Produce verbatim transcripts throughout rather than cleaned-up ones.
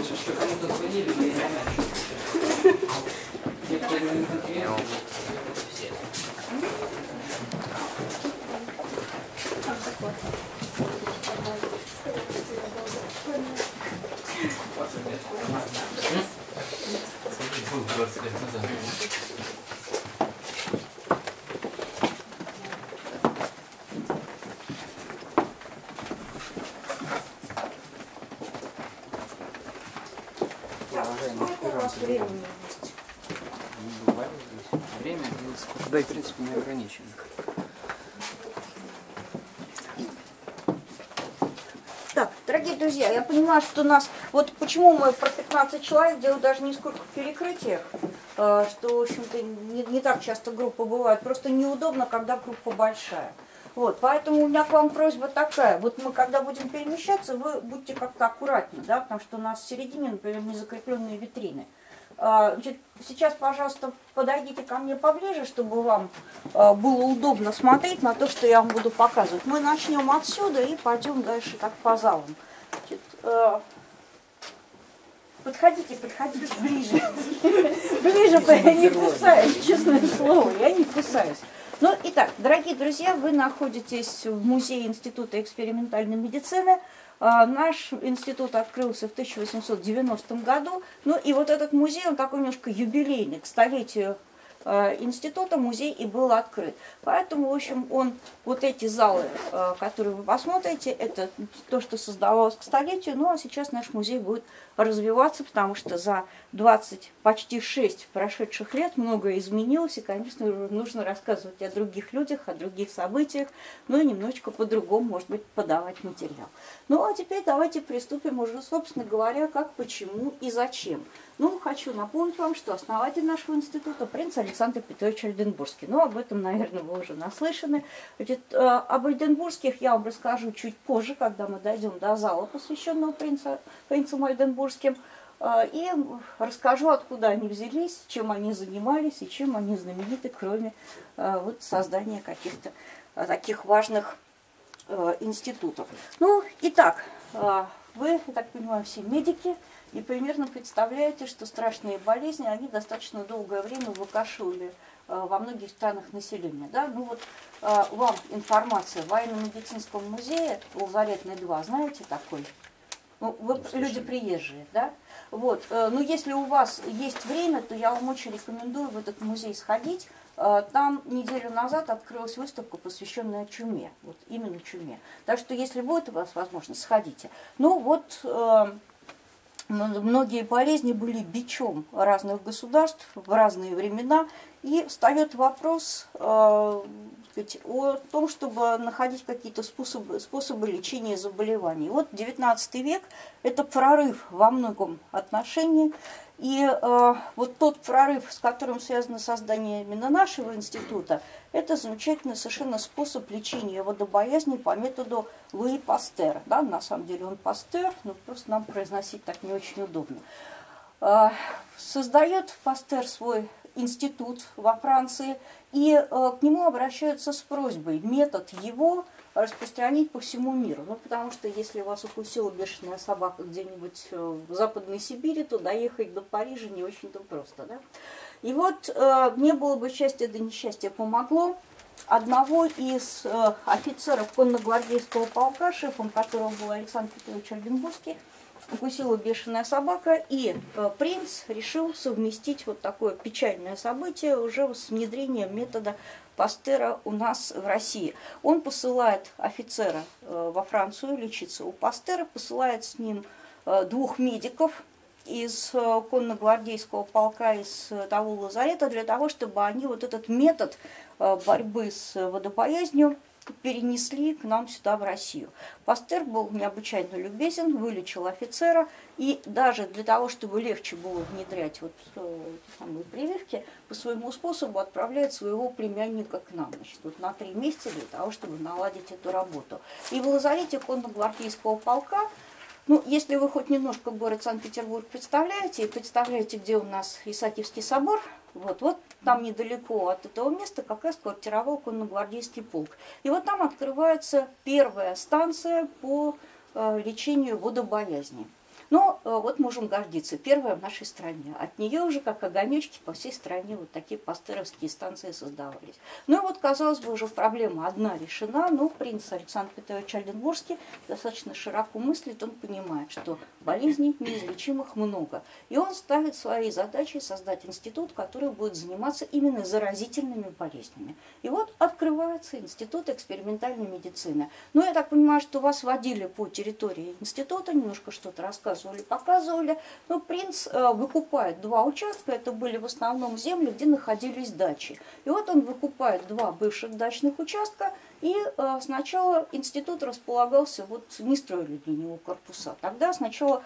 Что кому-то звонили, но я не знаю, те, кто не конференции, все. двадцать лет назад. Времени есть. Не бывает здесь. Время, да, и в принципе не ограничено. Так, дорогие друзья, я понимаю, что у нас... Вот почему мы про пятнадцать человек делаем даже не сколько в перекрытиях, что, в общем-то, не, не так часто группа бывает. Просто неудобно, когда группа большая. Вот, поэтому у меня к вам просьба такая. Вот мы, когда будем перемещаться, вы будьте как-то аккуратнее, да, потому что у нас в середине, например, не закрепленные витрины. Значит, сейчас, пожалуйста, подойдите ко мне поближе, чтобы вам было удобно смотреть на то, что я вам буду показывать. Мы начнем отсюда и пойдем дальше так по залам. Значит, подходите, подходите ближе. Ближе, я не кусаюсь, честное слово, я не кусаюсь. Ну, итак, дорогие друзья, вы находитесь в Музее Института экспериментальной медицины. Наш институт открылся в тысяча восемьсот девяностом году. Ну и вот этот музей, он такой немножко юбилейный, к столетию института музей и был открыт. Поэтому, в общем, он, вот эти залы, которые вы посмотрите, это то, что создавалось к столетию. Ну а сейчас наш музей будет развиваться, потому что за двадцать, почти шесть прошедших лет многое изменилось. И, конечно, нужно рассказывать о других людях, о других событиях, ну и немножечко по-другому, может быть, подавать материал. Ну а теперь давайте приступим уже, собственно говоря, как, почему и зачем. Ну, хочу напомнить вам, что основатель нашего института принц Александр Петрович Ольденбургский. Ну, об этом, наверное, вы уже наслышаны. Значит, э, об Ольденбургских я вам расскажу чуть позже, когда мы дойдем до зала, посвященного принца, принцам Ольденбургским. Э, и расскажу, откуда они взялись, чем они занимались и чем они знамениты, кроме э, вот, создания каких-то э, таких важных э, институтов. Ну, итак, э, вы, я так понимаю, все медики. И примерно представляете, что страшные болезни, они достаточно долгое время выкашивали э, во многих странах населения. Да? Ну вот э, вам информация в военно-медицинском музее, Лазаретный два, знаете такой? Ну, вы ну, люди приезжие, да? Вот, э, ну если у вас есть время, то я вам очень рекомендую в этот музей сходить. Э, там неделю назад открылась выставка, посвященная чуме, вот именно чуме. Так что если будет у вас возможность, сходите. Ну вот... Э, Многие болезни были бичом разных государств в разные времена, и встает вопрос э, о том, чтобы находить какие-то способы, способы лечения заболеваний. Вот девятнадцатый век – это прорыв во многом отношении, и э, вот тот прорыв, с которым связано создание именно нашего института, это замечательный совершенно способ лечения водобоязни по методу Луи Пастера. Да, на самом деле он Пастер, но просто нам произносить так не очень удобно. Э, создает Пастер свой институт во Франции, и э, к нему обращаются с просьбой метод его распространить по всему миру. Ну, потому что если вас укусила бешеная собака где-нибудь в Западной Сибири, то доехать до Парижа не очень-то просто. Да? И вот э, мне было бы счастье, да несчастье помогло. Одного из э, офицеров конногвардейского полка, шефом которого был Александр Петрович Ольденбургский, укусила бешеная собака, и э, принц решил совместить вот такое печальное событие уже с внедрением метода Пастера у нас в России. Он посылает офицера э, во Францию лечиться у Пастера, посылает с ним э, двух медиков из э, конногвардейского полка, из э, того лазарета, для того, чтобы они вот этот метод э, борьбы с водобоязнью перенесли к нам сюда, в Россию. Пастер был необычайно любезен, вылечил офицера, и даже для того, чтобы легче было внедрять вот э, самые прививки, по своему способу отправляет своего племянника к нам, значит, вот на три месяца для того, чтобы наладить эту работу. И в лазарете конногвардейского полка, ну, если вы хоть немножко город Санкт-Петербург представляете, и представляете, где у нас Исаакиевский собор, вот, вот там недалеко от этого места как раз квартировал конногвардейский полк. И вот там открывается первая станция по э, лечению водобоязни. Но вот можем гордиться. Первая в нашей стране. От нее уже, как огонечки, по всей стране вот такие пастеровские станции создавались. Ну и вот, казалось бы, уже проблема одна решена, но принц Александр Петрович Ольденбургский достаточно широко мыслит, он понимает, что болезней неизлечимых много. И он ставит своей задачей создать институт, который будет заниматься именно заразительными болезнями. И вот открывается институт экспериментальной медицины. Ну, я так понимаю, что вас водили по территории института, немножко что-то рассказывали, показывали. Но принц э, выкупает два участка, это были в основном земли, где находились дачи. И вот он выкупает два бывших дачных участка, и э, сначала институт располагался, вот не строили для него корпуса. Тогда сначала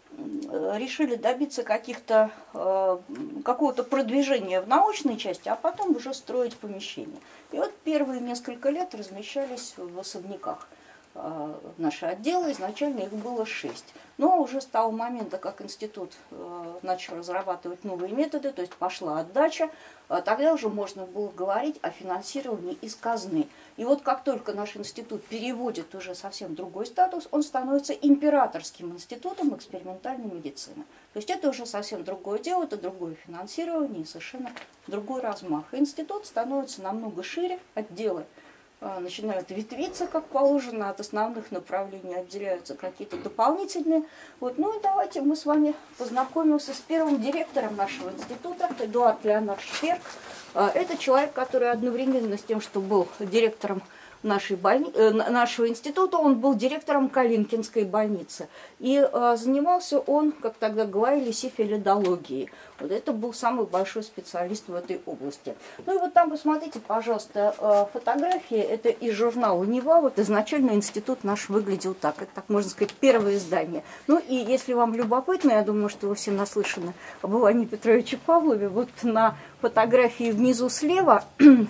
э, решили добиться каких-то, э, какого-то продвижения в научной части, а потом уже строить помещения. И вот первые несколько лет размещались в особняках э, наши отделы, изначально их было шесть. Но уже с того момента, как институт э, начал разрабатывать новые методы, то есть пошла отдача, э, тогда уже можно было говорить о финансировании из казны. И вот как только наш институт переводит уже совсем другой статус, он становится императорским институтом экспериментальной медицины. То есть это уже совсем другое дело, это другое финансирование и совершенно другой размах. И институт становится намного шире, отделы начинают ветвиться, как положено, от основных направлений отделяются какие-то дополнительные. Вот. Ну и давайте мы с вами познакомимся с первым директором нашего института, Эдуард Леонард Шперк. Это человек, который одновременно с тем, что был директором нашей больни... нашего института, он был директором Калинкинской больницы. И э, занимался он, как тогда говорили, сифилидологией. Вот это был самый большой специалист в этой области. Ну и вот там, посмотрите, пожалуйста, э, фотографии. Это из журнала «Нева». Вот изначально институт наш выглядел так. Это, так можно сказать, первое издание. Ну и если вам любопытно, я думаю, что вы все наслышаны об Иване Петровиче Павлове, вот на фотографии внизу слева...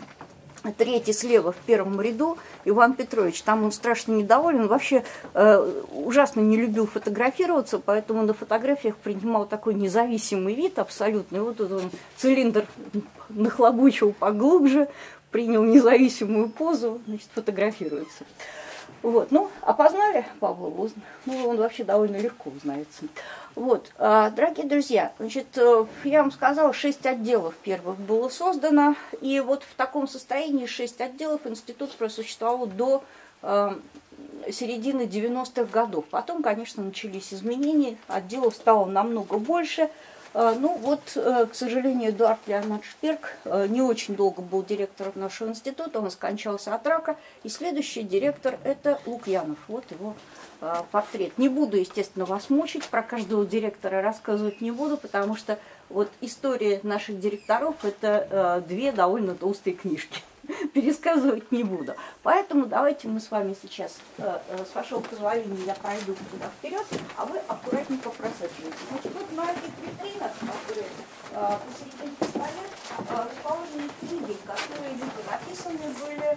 Третий слева в первом ряду Иван Петрович. Там он страшно недоволен. Он вообще э, ужасно не любил фотографироваться, поэтому на фотографиях принимал такой независимый вид абсолютно. И вот тут он цилиндр нахлобучил поглубже, принял независимую позу, значит, фотографируется. Вот. Ну, опознали Павлова? Ну, он вообще довольно легко узнается. Вот, дорогие друзья, значит, я вам сказала, шесть отделов первых было создано, и вот в таком состоянии шесть отделов институт просуществовал до э, середины девяностых годов. Потом, конечно, начались изменения, отделов стало намного больше. Ну вот, к сожалению, Эдуард Леонард Шперк не очень долго был директором нашего института, он скончался от рака, и следующий директор – это Лукьянов, вот его портрет. Не буду, естественно, вас мучить, про каждого директора рассказывать не буду, потому что вот история наших директоров – это две довольно толстые книжки. Пересказывать не буду. Поэтому давайте мы с вами сейчас, с вашего позволения, я пройду туда вперед, а вы аккуратненько просачиваете. Значит, вот на этих витринах, которые посередине стоят, расположены книги, которые либо написаны были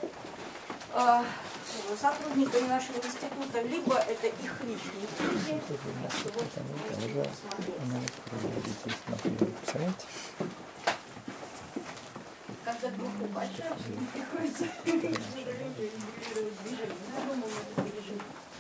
сотрудниками нашего института, либо это их личные книги. Когда группа большая, приходится регулировать движение. Я думаю, мы это переживем.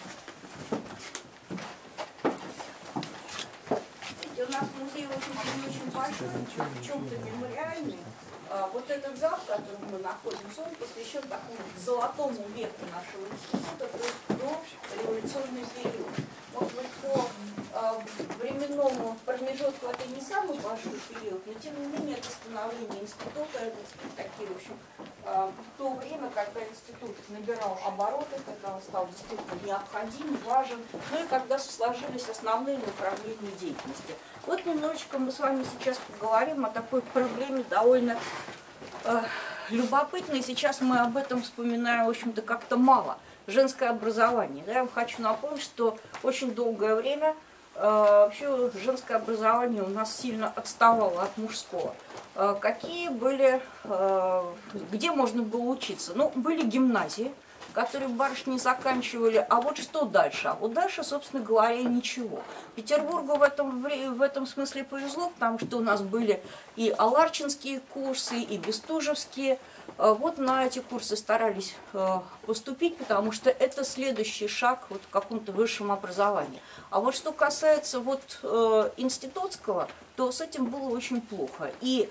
Видите, у нас музей очень, очень большой, в чем-то мемориальный. Вот этот зал, в котором мы находимся, он посвящен такому золотому веку нашего института, то есть до революционный период. Может быть, по временному промежутку это не самый большой период, но тем не менее это становление института, это такие, в общем, то время, когда институт набирал обороты, когда он стал действительно необходим, важен, ну и когда сложились основные направления деятельности. Вот немножечко мы с вами сейчас поговорим о такой проблеме довольно э, любопытной. Сейчас мы об этом вспоминаем, в общем-то, как-то мало. Женское образование. Да, я вам хочу напомнить, что очень долгое время э, вообще женское образование у нас сильно отставало от мужского. Э, какие были, э, где можно было учиться? Ну, были гимназии. которые барышни заканчивали. А вот что дальше? А вот дальше, собственно говоря, ничего. Петербургу в этом, в этом смысле повезло, потому что у нас были и аларчинские курсы, и бестужевские. Вот на эти курсы старались поступить, потому что это следующий шаг вот в каком-то высшем образовании. А вот что касается вот институтского, то с этим было очень плохо. И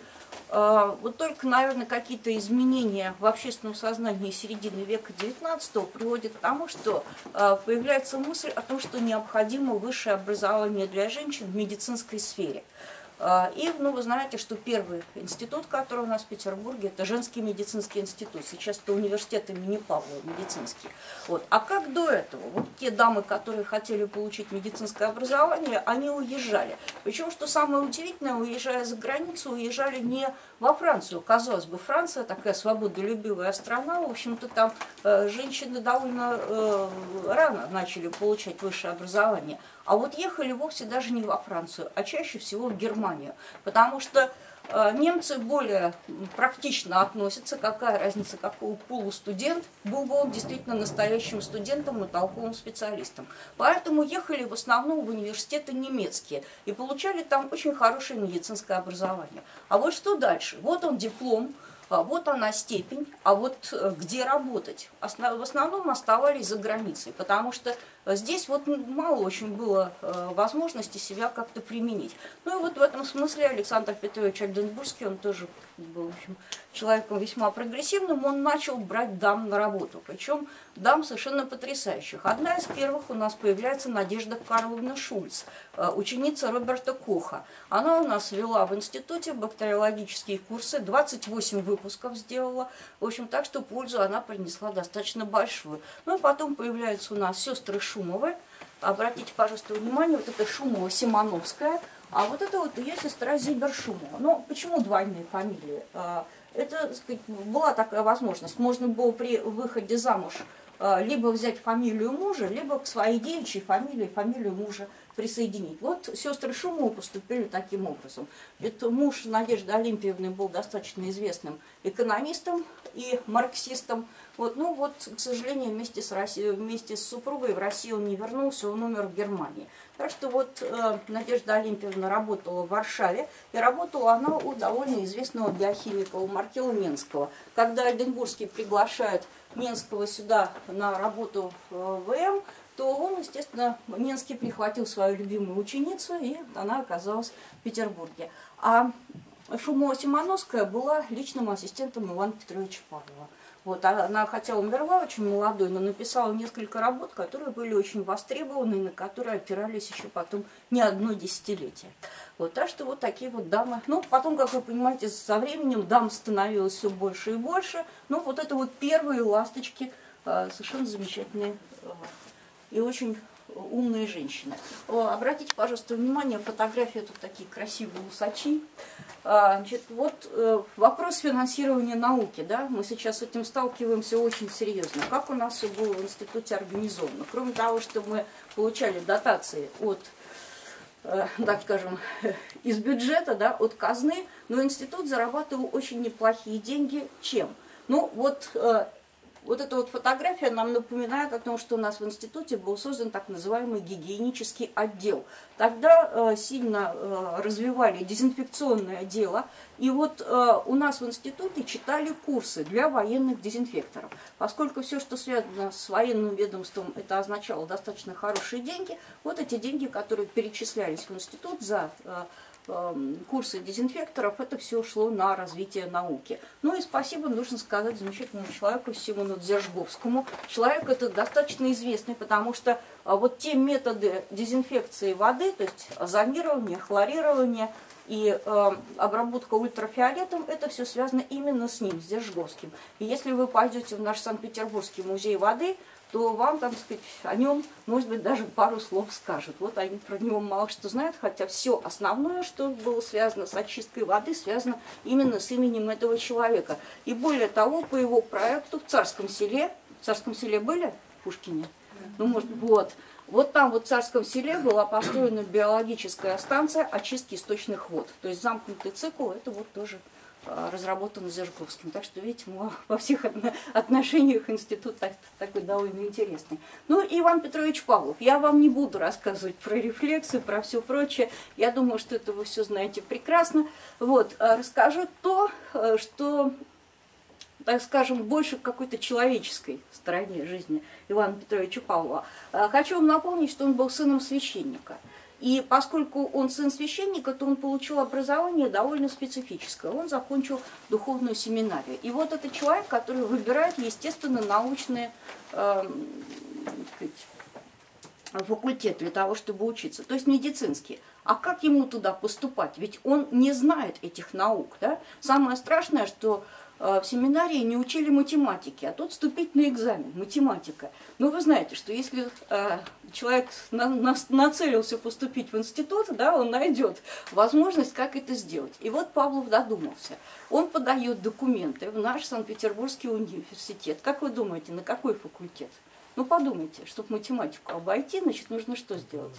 вот только, наверное, какие-то изменения в общественном сознании середины века девятнадцатого приводят к тому, что появляется мысль о том, что необходимо высшее образование для женщин в медицинской сфере. И, ну, вы знаете, что первый институт, который у нас в Петербурге, это женский медицинский институт. Сейчас это университет имени Павлова, медицинский. Вот. А как до этого? Вот те дамы, которые хотели получить медицинское образование, они уезжали. Причем, что самое удивительное, уезжая за границу, уезжали не во Францию. Казалось бы, Франция такая свободолюбивая страна, в общем-то, там э, женщины довольно э, рано начали получать высшее образование. А вот ехали вовсе даже не во Францию, а чаще всего в Германию. Потому что э, немцы более практично относятся, какая разница, какой полустудент, был бы он действительно настоящим студентом и толковым специалистом. Поэтому ехали в основном в университеты немецкие и получали там очень хорошее медицинское образование. А вот что дальше? Вот он диплом. Вот она степень, а вот где работать? В основном оставались за границей, потому что здесь вот мало очень было возможности себя как-то применить. Ну и вот в этом смысле Александр Петрович Ольденбургский, он тоже был, в общем, человеком весьма прогрессивным, он начал брать дам на работу, причем дам совершенно потрясающих. Одна из первых у нас появляется Надежда Карловна Шульц, ученица Роберта Коха. Она у нас вела в институте бактериологические курсы, двадцать восемь выпусков сделала, в общем, так что пользу она принесла достаточно большую. Ну и потом появляются у нас сестры Шумовы. Обратите, пожалуйста, внимание, вот это Шумова-Симоновская, а вот это вот ее сестра Зибер-Шумова. Но почему двойные фамилии? Это, так сказать, была такая возможность. Можно было при выходе замуж либо взять фамилию мужа, либо к своей девичьей фамилии фамилию мужа присоединить. Вот сестры Шумовы поступили таким образом. Ведь муж Надежды Олимпиевны был достаточно известным экономистом и марксистом. Вот, ну вот, к сожалению, вместе с, Россией, вместе с супругой в Россию он не вернулся, он умер в Германии. Так что вот э, Надежда Олимпиевна работала в Варшаве, и работала она у довольно известного биохимика, у Маркела Менского. Когда Ольденбургский приглашает Менского сюда на работу в ВМ, то он, естественно, Менский прихватил свою любимую ученицу, и она оказалась в Петербурге. А Шумова-Симоновская была личным ассистентом Ивана Петровича Павлова. Вот, она, хотя умерла очень молодой, но написала несколько работ, которые были очень востребованы, на которые опирались еще потом не одно десятилетие. Вот, так что вот такие вот дамы. Ну, потом, как вы понимаете, со временем дам становилось все больше и больше. Ну, вот это вот первые ласточки, совершенно замечательные и очень умные женщины. Обратите, пожалуйста, внимание, фотографии тут такие красивые усачи. Значит, вот вопрос финансирования науки, да, мы сейчас с этим сталкиваемся очень серьезно. Как у нас все было в институте организовано? Кроме того, что мы получали дотации от, так скажем, из бюджета, да, от казны, но институт зарабатывал очень неплохие деньги. Чем? Ну, вот... Вот эта вот фотография нам напоминает о том, что у нас в институте был создан так называемый гигиенический отдел. Тогда э, сильно э, развивали дезинфекционное дело. И вот э, у нас в институте читали курсы для военных дезинфекторов. Поскольку все, что связано с военным ведомством, это означало достаточно хорошие деньги, вот эти деньги, которые перечислялись в институт за... Э, курсы дезинфекторов, это все шло на развитие науки. Ну и спасибо нужно сказать замечательному человеку Симону Дзержговскому. Человек этот достаточно известный, потому что вот те методы дезинфекции воды, то есть озонирование, хлорирование и э, обработка ультрафиолетом, это все связано именно с ним, с Дзержговским. И если вы пойдете в наш Санкт-Петербургский музей воды, то вам, там сказать, о нем, может быть, даже пару слов скажут. Вот они про него мало что знают, хотя все основное, что было связано с очисткой воды, связано именно с именем этого человека. И более того, по его проекту в Царском селе, в Царском селе были в Пушкине? Ну, может, вот. Вот там вот в Царском селе была построена биологическая станция очистки источных вод. То есть замкнутый цикл, это вот тоже разработан Зажковским. Так что, видите, во всех отношениях институт так, такой довольно интересный. Ну, Иван Петрович Павлов. Я вам не буду рассказывать про рефлексы, про все прочее. Я думаю, что это вы все знаете прекрасно. Вот, расскажу то, что, так скажем, больше к какой-то человеческой стороне жизни Ивана Петровича Павлова. Хочу вам напомнить, что он был сыном священника. И поскольку он сын священника, то он получил образование довольно специфическое. Он закончил духовную семинарию. И вот это человек, который выбирает, естественно, научные э, факультет для того, чтобы учиться, то есть медицинский. А как ему туда поступать? Ведь он не знает этих наук. Да? Самое страшное, что в семинарии не учили математики, а тут вступительный экзамен, математика. Но вы знаете, что если э, человек на, на, нацелился поступить в институт, да, он найдет возможность, как это сделать. И вот Павлов додумался. Он подает документы в наш Санкт-Петербургский университет. Как вы думаете, на какой факультет? Ну подумайте, чтобы математику обойти, значит, нужно что сделать?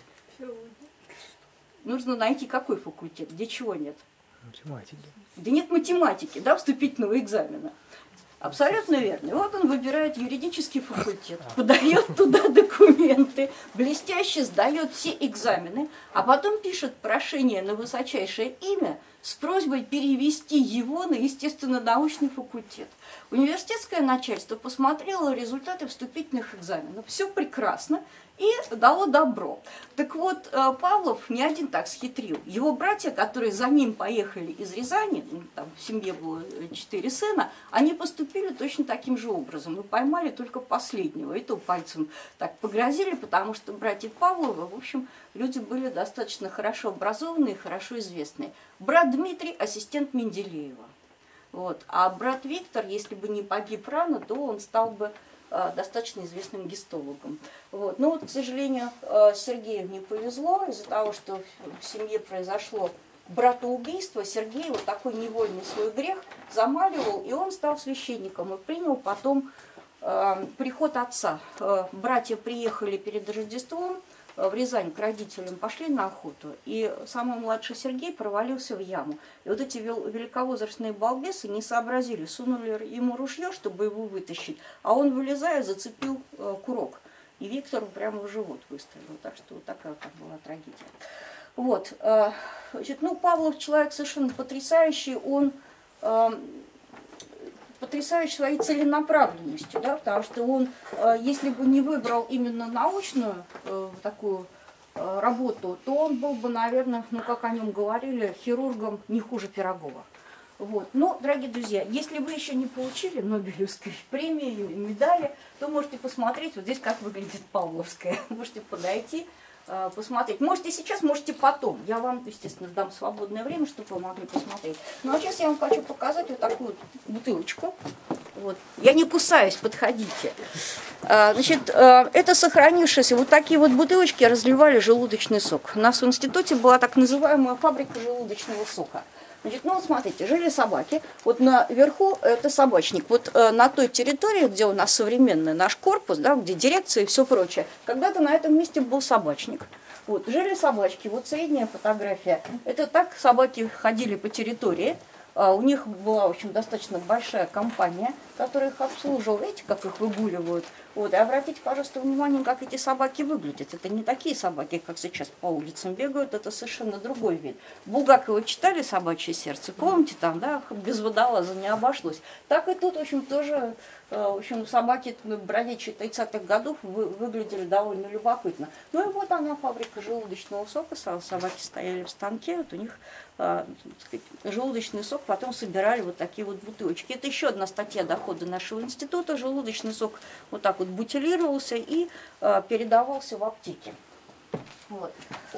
Нужно найти какой факультет, где чего нет. Математики. Да нет математики, да, вступительного экзамена. Абсолютно верно. И вот он выбирает юридический факультет, подает туда документы, блестяще сдает все экзамены, а потом пишет прошение на высочайшее имя с просьбой перевести его на естественно-научный факультет. Университетское начальство посмотрело результаты вступительных экзаменов. Все прекрасно. И дало добро. Так вот, Павлов не один так схитрил. Его братья, которые за ним поехали из Рязани, ну, там в семье было четыре сына, они поступили точно таким же образом. И поймали только последнего. И то пальцем так погрозили, потому что братья Павловы, в общем, люди были достаточно хорошо образованные и хорошо известные. Брат Дмитрий – ассистент Менделеева. Вот. А брат Виктор, если бы не погиб рано, то он стал бы достаточно известным гистологом. Вот. Но вот, к сожалению, Сергею не повезло из-за того, что в семье произошло братоубийство. Сергей вот такой невольный свой грех замаливал, и он стал священником и принял потом э, приход отца. Э, братья приехали перед Рождеством в Рязань к родителям, пошли на охоту, и самый младший Сергей провалился в яму. И вот эти великовозрастные балбесы не сообразили, сунули ему ружье, чтобы его вытащить, а он, вылезая, зацепил э, курок. И Виктору прямо в живот выстрелил. Так что вот такая вот была трагедия. Вот. Э, значит, ну, Павлов человек совершенно потрясающий, он э, потрясающий своей целенаправленностью, да, потому что он, э, если бы не выбрал именно научную э, такую э, работу, то он был бы, наверное, ну, как о нем говорили, хирургом не хуже Пирогова. Вот. Но, дорогие друзья, если вы еще не получили Нобелевской премии или медали, то можете посмотреть, вот здесь как выглядит Павловская. Можете подойти, э, посмотреть. Можете сейчас, можете потом. Я вам, естественно, дам свободное время, чтобы вы могли посмотреть. Ну а сейчас я вам хочу показать вот такую вот бутылочку. Вот. Я не кусаюсь, подходите. А, значит, а, это сохранившиеся вот такие вот бутылочки разливали желудочный сок. У нас в институте была так называемая фабрика желудочного сока. Значит, ну вот смотрите, жили собаки. Вот наверху это собачник. Вот э, на той территории, где у нас современный наш корпус, да, где дирекция и все прочее, когда-то на этом месте был собачник. Вот, жили собачки. Вот средняя фотография. Это так собаки ходили по территории. А у них была, в общем, достаточно большая компания, которая их обслуживала. Видите, как их выгуливают. Вот, и обратите, пожалуйста, внимание, как эти собаки выглядят. Это не такие собаки, как сейчас по улицам бегают, это совершенно другой вид. Булгакова читали «Собачье сердце», помните, там, да, без водолаза не обошлось. Так и тут, в общем, тоже, в общем, собаки бродячие тридцатых годов вы, выглядели довольно любопытно. Ну и вот она, фабрика желудочного сока, собаки стояли в станке, вот у них так сказать, желудочный сок потом собирали вот такие вот бутылочки. Это еще одна статья дохода нашего института. Желудочный сок вот так вот бутилировался и э, передавался в аптеке. Вот.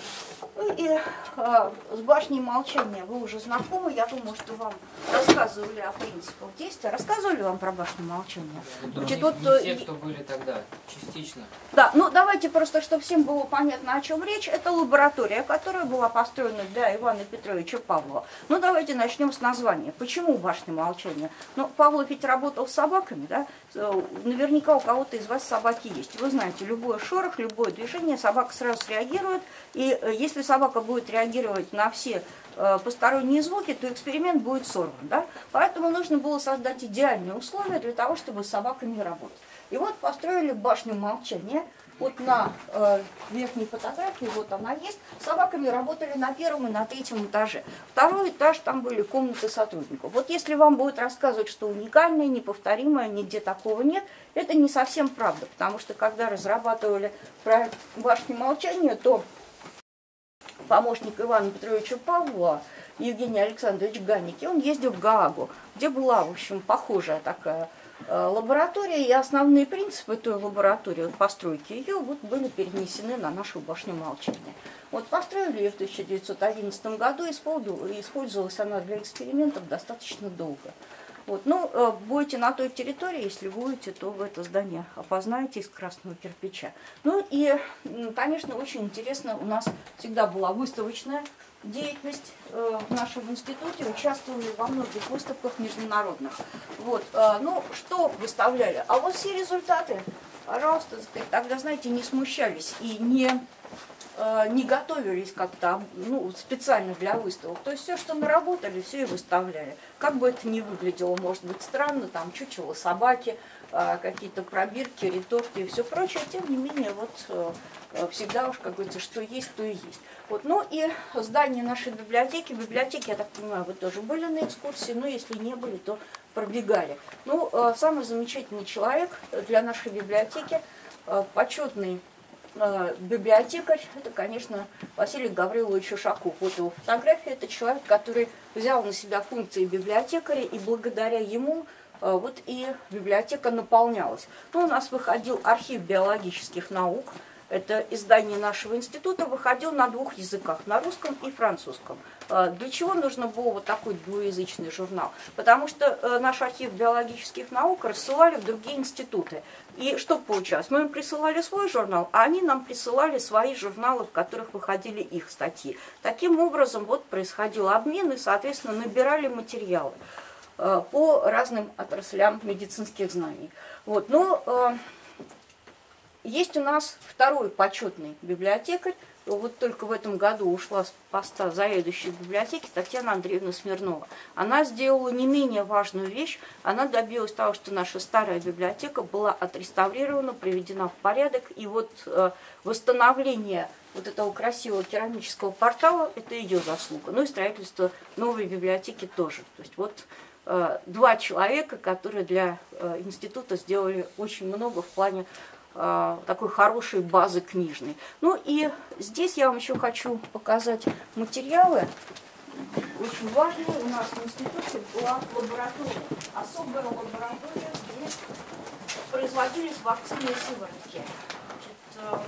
Ну и э, с башней молчания вы уже знакомы. Я думаю, что вам рассказывали о принципах действия. Рассказывали вам про башню молчания? Да, Значит, не, вот, не те, кто были тогда, частично. Да, ну давайте просто, чтобы всем было понятно, о чем речь. Это лаборатория, которая была построена для Ивана Петровича Павлова. Ну давайте начнем с названия. Почему башня молчания? Ну, Павлов ведь работал с собаками, да? Наверняка у кого-то из вас собаки есть. Вы знаете, любой шорох, любое движение, собака сразу среагирует. И если собака будет реагировать на все посторонние звуки, то эксперимент будет сорван. Да? Поэтому нужно было создать идеальные условия для того, чтобы с собаками работать. И вот построили башню молчания. Вот на э, верхней фотографии, вот она есть, с собаками работали на первом и на третьем этаже. Второй этаж, там были комнаты сотрудников. Вот если вам будет рассказывать, что уникальное, неповторимое, нигде такого нет, это не совсем правда. Потому что когда разрабатывали проект башни молчания, то помощник Ивана Петровича Павлова, Евгений Александрович Ганники, он ездил в Гаагу, где была, в общем, похожая такая лаборатория, и основные принципы той лаборатории, постройки ее, вот были перенесены на нашу башню молчания. Вот построили ее в тысяча девятьсот одиннадцатом году, и использовалась она для экспериментов достаточно долго. Вот, ну, будете на той территории, если будете, то в это здание опознаете из красного кирпича. Ну и, конечно, очень интересно, у нас всегда была выставочная деятельность в нашем институте, участвовали во многих выставках международных. Вот, ну, что выставляли? А вот все результаты, пожалуйста, тогда, знаете, не смущались и не, не готовились как-то, ну, специально для выставок. То есть все, что наработали, все и выставляли. Как бы это ни выглядело, может быть, странно, там чучело собаки, какие-то пробирки, ретошки и все прочее, тем не менее, вот всегда уж, как говорится, что есть, то и есть. Вот, ну и здание нашей библиотеки, библиотеки, я так понимаю, вы тоже были на экскурсии, но если не были, то пробегали. Ну, самый замечательный человек для нашей библиотеки, почетный библиотекарь, это, конечно, Василий Гаврилович Ушаков. Вот его фотография, это человек, который взял на себя функции библиотекаря, и благодаря ему вот и библиотека наполнялась. Ну, у нас выходил архив биологических наук. Это издание нашего института выходило на двух языках, на русском и французском. Для чего нужно было вот такой двуязычный журнал? Потому что наш архив биологических наук рассылали в другие институты. И что получалось? Мы им присылали свой журнал, а они нам присылали свои журналы, в которых выходили их статьи. Таким образом вот происходил обмен, и, соответственно, набирали материалы по разным отраслям медицинских знаний. Вот, но есть у нас второй почетный библиотекарь. Вот только в этом году ушла с поста заведующей библиотеки Татьяна Андреевна Смирнова. Она сделала не менее важную вещь. Она добилась того, что наша старая библиотека была отреставрирована, приведена в порядок. И вот э, восстановление вот этого красивого керамического портала – это ее заслуга. Ну и строительство новой библиотеки тоже. То есть вот э, два человека, которые для э, института сделали очень много в плане такой хорошей базы книжной. Ну и здесь я вам еще хочу показать материалы. Очень важные. У нас в институте была лаборатория. Особая лаборатория, где производились вакцины и сыворотки. Значит,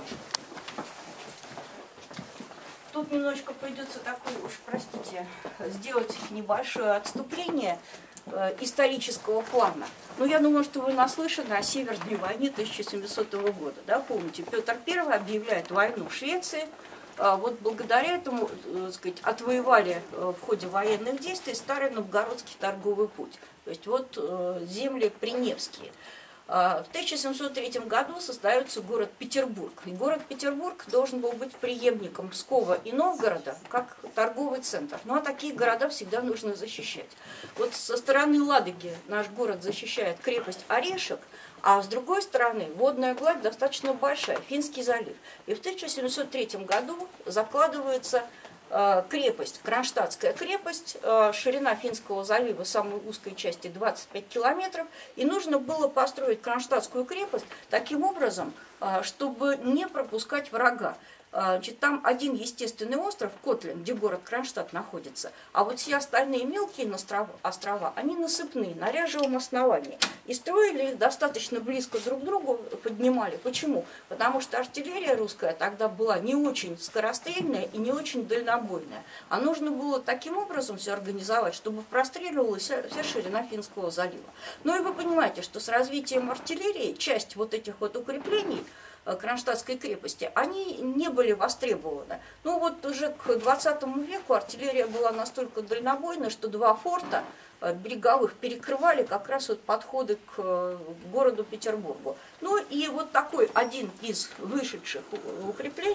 тут немножечко придется такое, уж простите, сделать небольшое отступление исторического плана. Но я думаю, что вы наслышаны о Северной войне тысяча семисотого года. Да, помните, Петр Первый объявляет войну в Швеции. Вот благодаря этому, так сказать, отвоевали в ходе военных действий Старый Новгородский торговый путь. То есть вот земли Приневские. В тысяча семьсот третьем году создается город Петербург. И город Петербург должен был быть преемником Пскова и Новгорода как торговый центр. Ну а такие города всегда нужно защищать. Вот со стороны Ладоги наш город защищает крепость Орешек, а с другой стороны водная гладь достаточно большая, Финский залив. И в тысяча семьсот третьем году закладывается крепость, Кронштадтская крепость, ширина Финского залива самой узкой части двадцать пять километров, и нужно было построить Кронштадтскую крепость таким образом, чтобы не пропускать врага. Значит, там один естественный остров, Котлин, где город Кронштадт находится, а вот все остальные мелкие острова, острова, они насыпные, на ряжевом основании. И строили их достаточно близко друг к другу, поднимали. Почему? Потому что артиллерия русская тогда была не очень скорострельная и не очень дальнобойная. А нужно было таким образом все организовать, чтобы простреливалась вся, вся ширина Финского залива. Ну и вы понимаете, что с развитием артиллерии часть вот этих вот укреплений Кронштадтской крепости, они не были востребованы. Ну вот уже к двадцатому веку артиллерия была настолько дальнобойна, что два форта береговых перекрывали как раз вот подходы к городу Петербургу. Ну и вот такой один из вышедших укреплений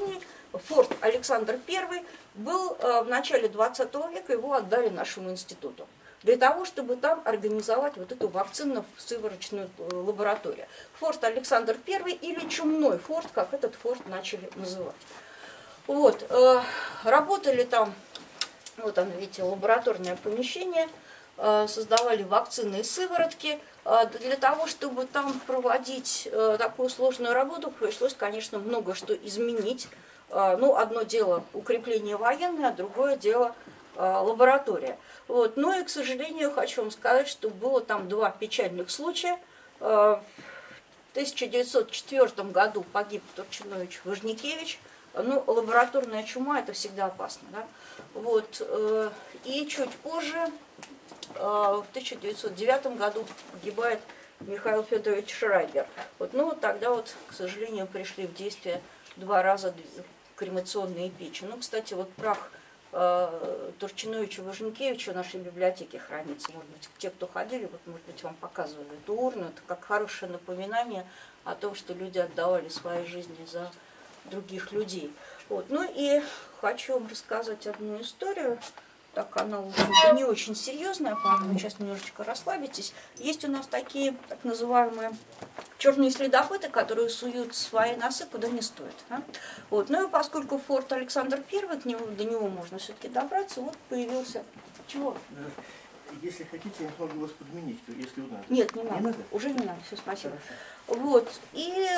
форт Александр Первый был в начале двадцатого века, его отдали нашему институту, для того, чтобы там организовать вот эту вакцинно-сывороточную лабораторию. Форт Александр Первый или Чумной форт, как этот форт начали называть. Вот, э, работали там, вот оно, видите, лабораторное помещение, э, создавали вакцины и сыворотки. Э, для того, чтобы там проводить э, такую сложную работу, пришлось, конечно, много что изменить. Э, ну, одно дело укрепление военное, а другое дело э, лаборатория. Вот. Ну и, к сожалению, хочу вам сказать, что было там два печальных случая. Э, в тысяча девятьсот четвёртом году погиб Турчинович Важникевич. Ну, лабораторная чума – это всегда опасно, да? Вот. И чуть позже, в тысяча девятьсот девятом году, погибает Михаил Федорович Шрайбер. Вот. Ну, вот тогда вот, к сожалению, пришли в действие два раза кремационные печи. Ну, кстати, вот прах Турчиновича Важникевича в нашей библиотеке хранится. Может быть, те, кто ходили, вот, может быть, вам показывали эту урну. Это как хорошее напоминание о том, что люди отдавали свои жизни за других людей. Вот. Ну и хочу вам рассказать одну историю. Так, она, в общем-то, не очень серьезная, поэтому сейчас немножечко расслабитесь. Есть у нас такие так называемые черные следопыты, которые суют свои носы куда не стоит. Да? Вот. Ну и поскольку форт Александр Первый, к нему, до него можно все-таки добраться, вот появился... Чего? Если хотите, я могу вас подменить, если надо. Нет, не надо. Не надо? Уже не надо, все, спасибо. Вот. И...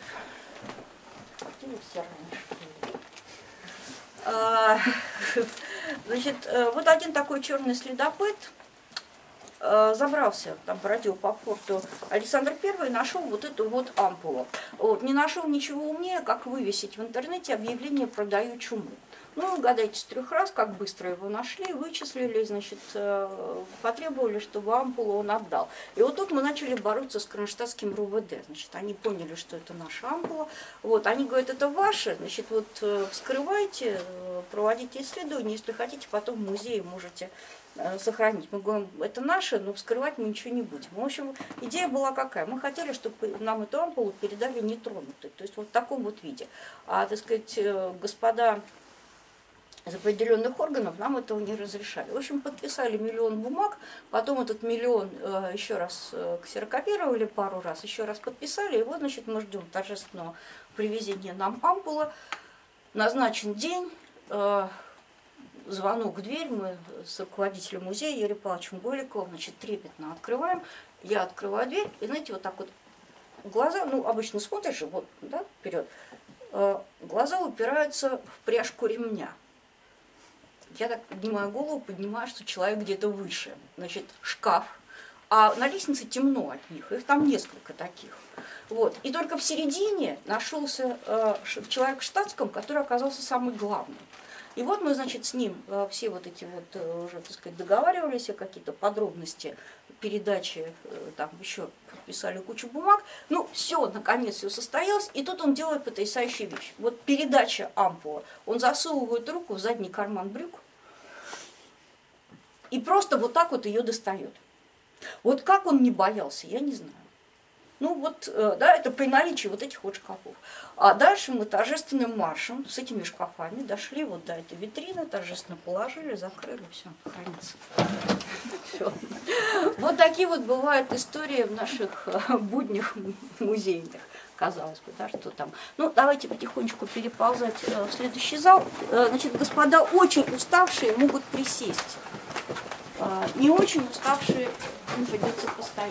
Значит, вот один такой черный следопыт забрался, там бродил по форту Александр Первый и нашел вот эту вот ампулу. Вот, не нашел ничего умнее, как вывесить в интернете объявление «Продаю чуму». Ну, угадайте с трех раз, как быстро его нашли, вычислили, значит, потребовали, чтобы ампулу он отдал. И вот тут мы начали бороться с кронштадтским РУВД. Значит, они поняли, что это наша ампула. Вот, они говорят, это ваше, значит, вот вскрывайте, проводите исследования, если хотите, потом в музее можете сохранить. Мы говорим, это наше, но вскрывать мы ничего не будем. В общем, идея была какая? Мы хотели, чтобы нам эту ампулу передали нетронутой, то есть вот в таком вот виде. А, так сказать, господа из определенных органов нам этого не разрешали. В общем, подписали миллион бумаг, потом этот миллион э, еще раз э, ксерокопировали пару раз, еще раз подписали, и вот, значит, мы ждем торжественного привезения нам ампулы. Назначен день, э, звонок в дверь, мы с руководителем музея Юрием Павловичем Голиковым, значит, трепетно открываем, я открываю дверь, и, знаете, вот так вот глаза, ну, обычно смотришь, вот, да, вперед, э, глаза упираются в пряжку ремня. Я так поднимаю голову, понимаю, что человек где-то выше. Значит, шкаф. А на лестнице темно от них. Их там несколько таких. Вот. И только в середине нашелся э, человек в штатском, который оказался самый главный. И вот мы, значит, с ним э, все вот эти вот э, уже, так сказать, договаривались о какие-то подробности передачи, э, там еще подписали кучу бумаг. Ну, все, наконец, все состоялось. И тут он делает потрясающую вещь. Вот передача ампулы. Он засовывает руку в задний карман брюк и просто вот так вот ее достает. Вот как он не боялся, я не знаю. Ну вот, да, это при наличии вот этих вот шкафов. А дальше мы торжественным маршем с этими шкафами дошли вот до этой витрины, торжественно положили, закрыли, все, хранится. Все. Вот такие вот бывают истории в наших буднях музейных, казалось бы, да, что там. Ну, давайте потихонечку переползать в следующий зал. Значит, господа очень уставшие могут присесть. Не очень уставшие им придется постоять.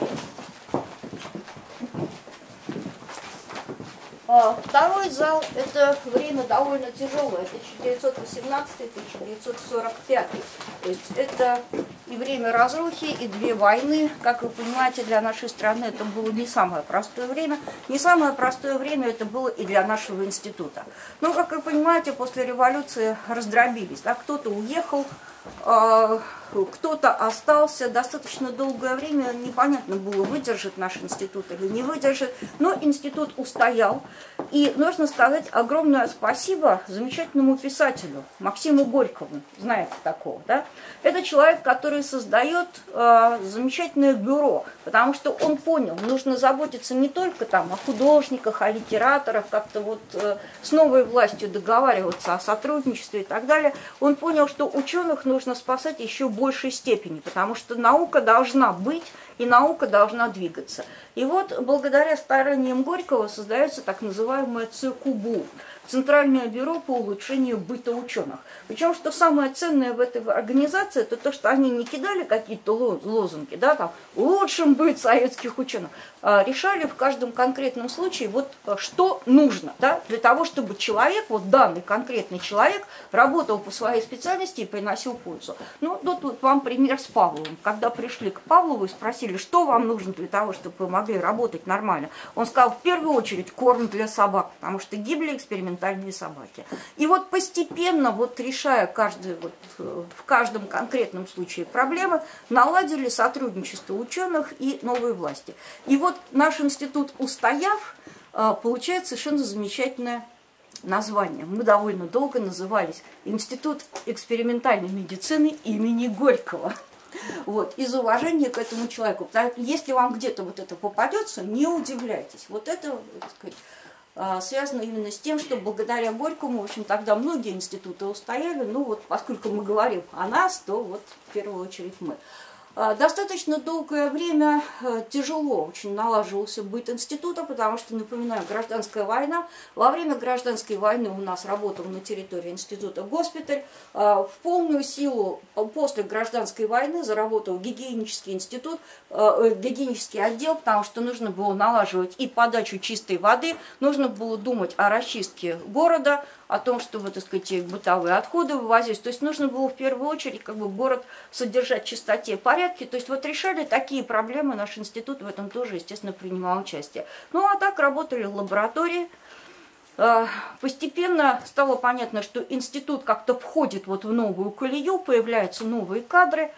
Второй зал – это время довольно тяжелое, тысяча девятьсот восемнадцатый — тысяча девятьсот сорок пятый. То есть это и время разрухи, и две войны. Как вы понимаете, для нашей страны это было не самое простое время. Не самое простое время это было и для нашего института. Но, как вы понимаете, после революции раздробились. Да? Кто-то уехал, кто-то остался достаточно долгое время, непонятно было, выдержит наш институт или не выдержит, но институт устоял. И нужно сказать огромное спасибо замечательному писателю Максиму Горькову, знаете такого, да? Это человек, который создает э, замечательное бюро, потому что он понял, нужно заботиться не только там о художниках, о литераторах, как-то вот э, с новой властью договариваться о сотрудничестве и так далее. Он понял, что ученых нужно спасать еще в большей степени, потому что наука должна быть и наука должна двигаться. И вот благодаря стараниям Горького создается так называемое ЦКУБУ, Центральное бюро по улучшению быта ученых. Причем, что самое ценное в этой организации, это то, что они не кидали какие-то лозунги, да, там, лучшим быть советских ученых, а решали в каждом конкретном случае, вот что нужно, да, для того, чтобы человек, вот данный конкретный человек, работал по своей специальности и приносил пользу. Ну, тут вот вам пример с Павловым. Когда пришли к Павлову и спросили, что вам нужно для того, чтобы вы могли работать нормально, он сказал, в первую очередь, корм для собак, потому что гибли экспериментальные собаки. И вот постепенно, вот решая каждый, вот, в каждом конкретном случае проблемы, наладили сотрудничество ученых и новой власти. И вот наш институт, устояв, получает совершенно замечательное название. Мы довольно долго назывались Институт экспериментальной медицины имени Горького. Вот, из уважения к этому человеку. Если вам где-то вот это попадется, не удивляйтесь. Вот это, так сказать, связано именно с тем, что благодаря Горькому, в общем, тогда многие институты устояли. Ну вот, поскольку мы говорим о нас, то вот в первую очередь мы. Достаточно долгое время тяжело очень налаживался быт института, потому что, напоминаю, гражданская война. Во время гражданской войны у нас работал на территории института госпиталь. В полную силу после гражданской войны заработал гигиенический институт, гигиенический отдел, потому что нужно было налаживать и подачу чистой воды, нужно было думать о расчистке города, о том, чтобы, так сказать, бытовые отходы вывозить. То есть нужно было в первую очередь как бы город содержать в чистоте и порядке. То есть вот решали такие проблемы, наш институт в этом тоже, естественно, принимал участие. Ну а так работали лаборатории. Постепенно стало понятно, что институт как-то входит вот в новую колею, появляются новые кадры.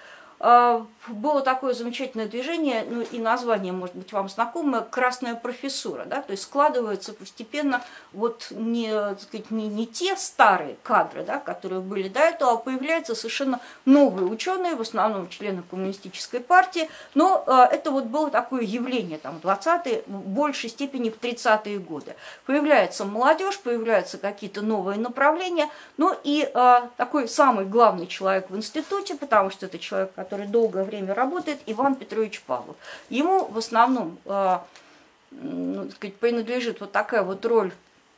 Было такое замечательное движение, ну и название, может быть, вам знакомое, «Красная профессура», да, то есть складываются постепенно вот не, так сказать, не, не те старые кадры, да, которые были до этого, а появляются совершенно новые ученые, в основном члены коммунистической партии, но а, это вот было такое явление, там, в двадцатые, в большей степени в тридцатые годы. Появляется молодежь, появляются какие-то новые направления, ну и а, такой самый главный человек в институте, потому что это человек, который долгое время работает, Иван Петрович Павлов. Ему в основном э, ну, так сказать, принадлежит вот такая вот роль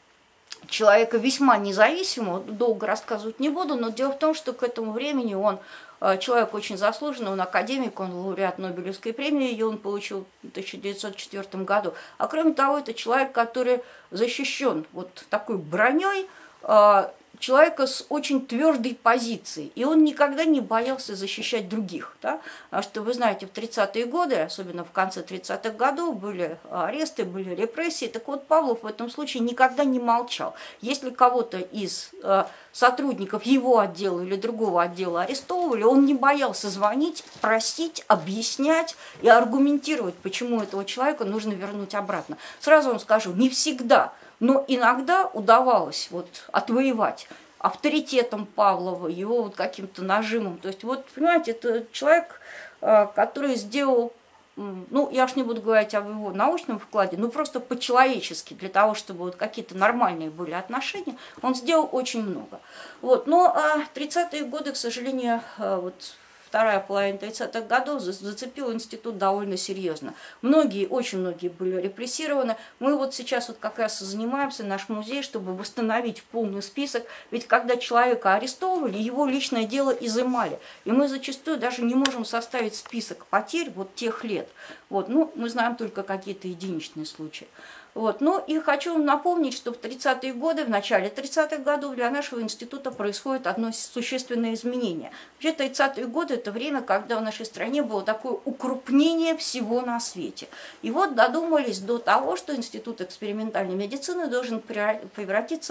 человека весьма независимого, долго рассказывать не буду, но дело в том, что к этому времени он э, человек очень заслуженный, он академик, он лауреат Нобелевской премии, ее он получил в тысяча девятьсот четвёртом году. А кроме того, это человек, который защищен вот такой броней, э, человека с очень твердой позицией, и он никогда не боялся защищать других. Да? Потому что, вы знаете, в тридцатые годы, особенно в конце тридцатых годов, были аресты, были репрессии. Так вот, Павлов в этом случае никогда не молчал. Если кого-то из э, сотрудников его отдела или другого отдела арестовывали, он не боялся звонить, просить, объяснять и аргументировать, почему этого человека нужно вернуть обратно. Сразу вам скажу, не всегда, но иногда удавалось вот отвоевать авторитетом Павлова, его вот каким-то нажимом. То есть, вот, понимаете, это человек, который сделал, ну, я уж не буду говорить об его научном вкладе, но просто по-человечески, для того, чтобы вот какие-то нормальные были отношения, он сделал очень много. Вот. Но а тридцатые годы, к сожалению, вот, вторая половина тридцатых годов зацепил институт довольно серьезно. Многие, очень многие были репрессированы. Мы вот сейчас вот как раз и занимаемся, наш музей, чтобы восстановить полный список. Ведь когда человека арестовывали, его личное дело изымали. И мы зачастую даже не можем составить список потерь вот тех лет. Вот. Ну, мы знаем только какие-то единичные случаи. Вот. Ну и хочу вам напомнить, что в тридцатые годы, в начале тридцатых годов для нашего института происходит одно существенное изменение. Вообще тридцатые годы – это время, когда в нашей стране было такое укрупнение всего на свете. И вот додумались до того, что Институт экспериментальной медицины должен превратиться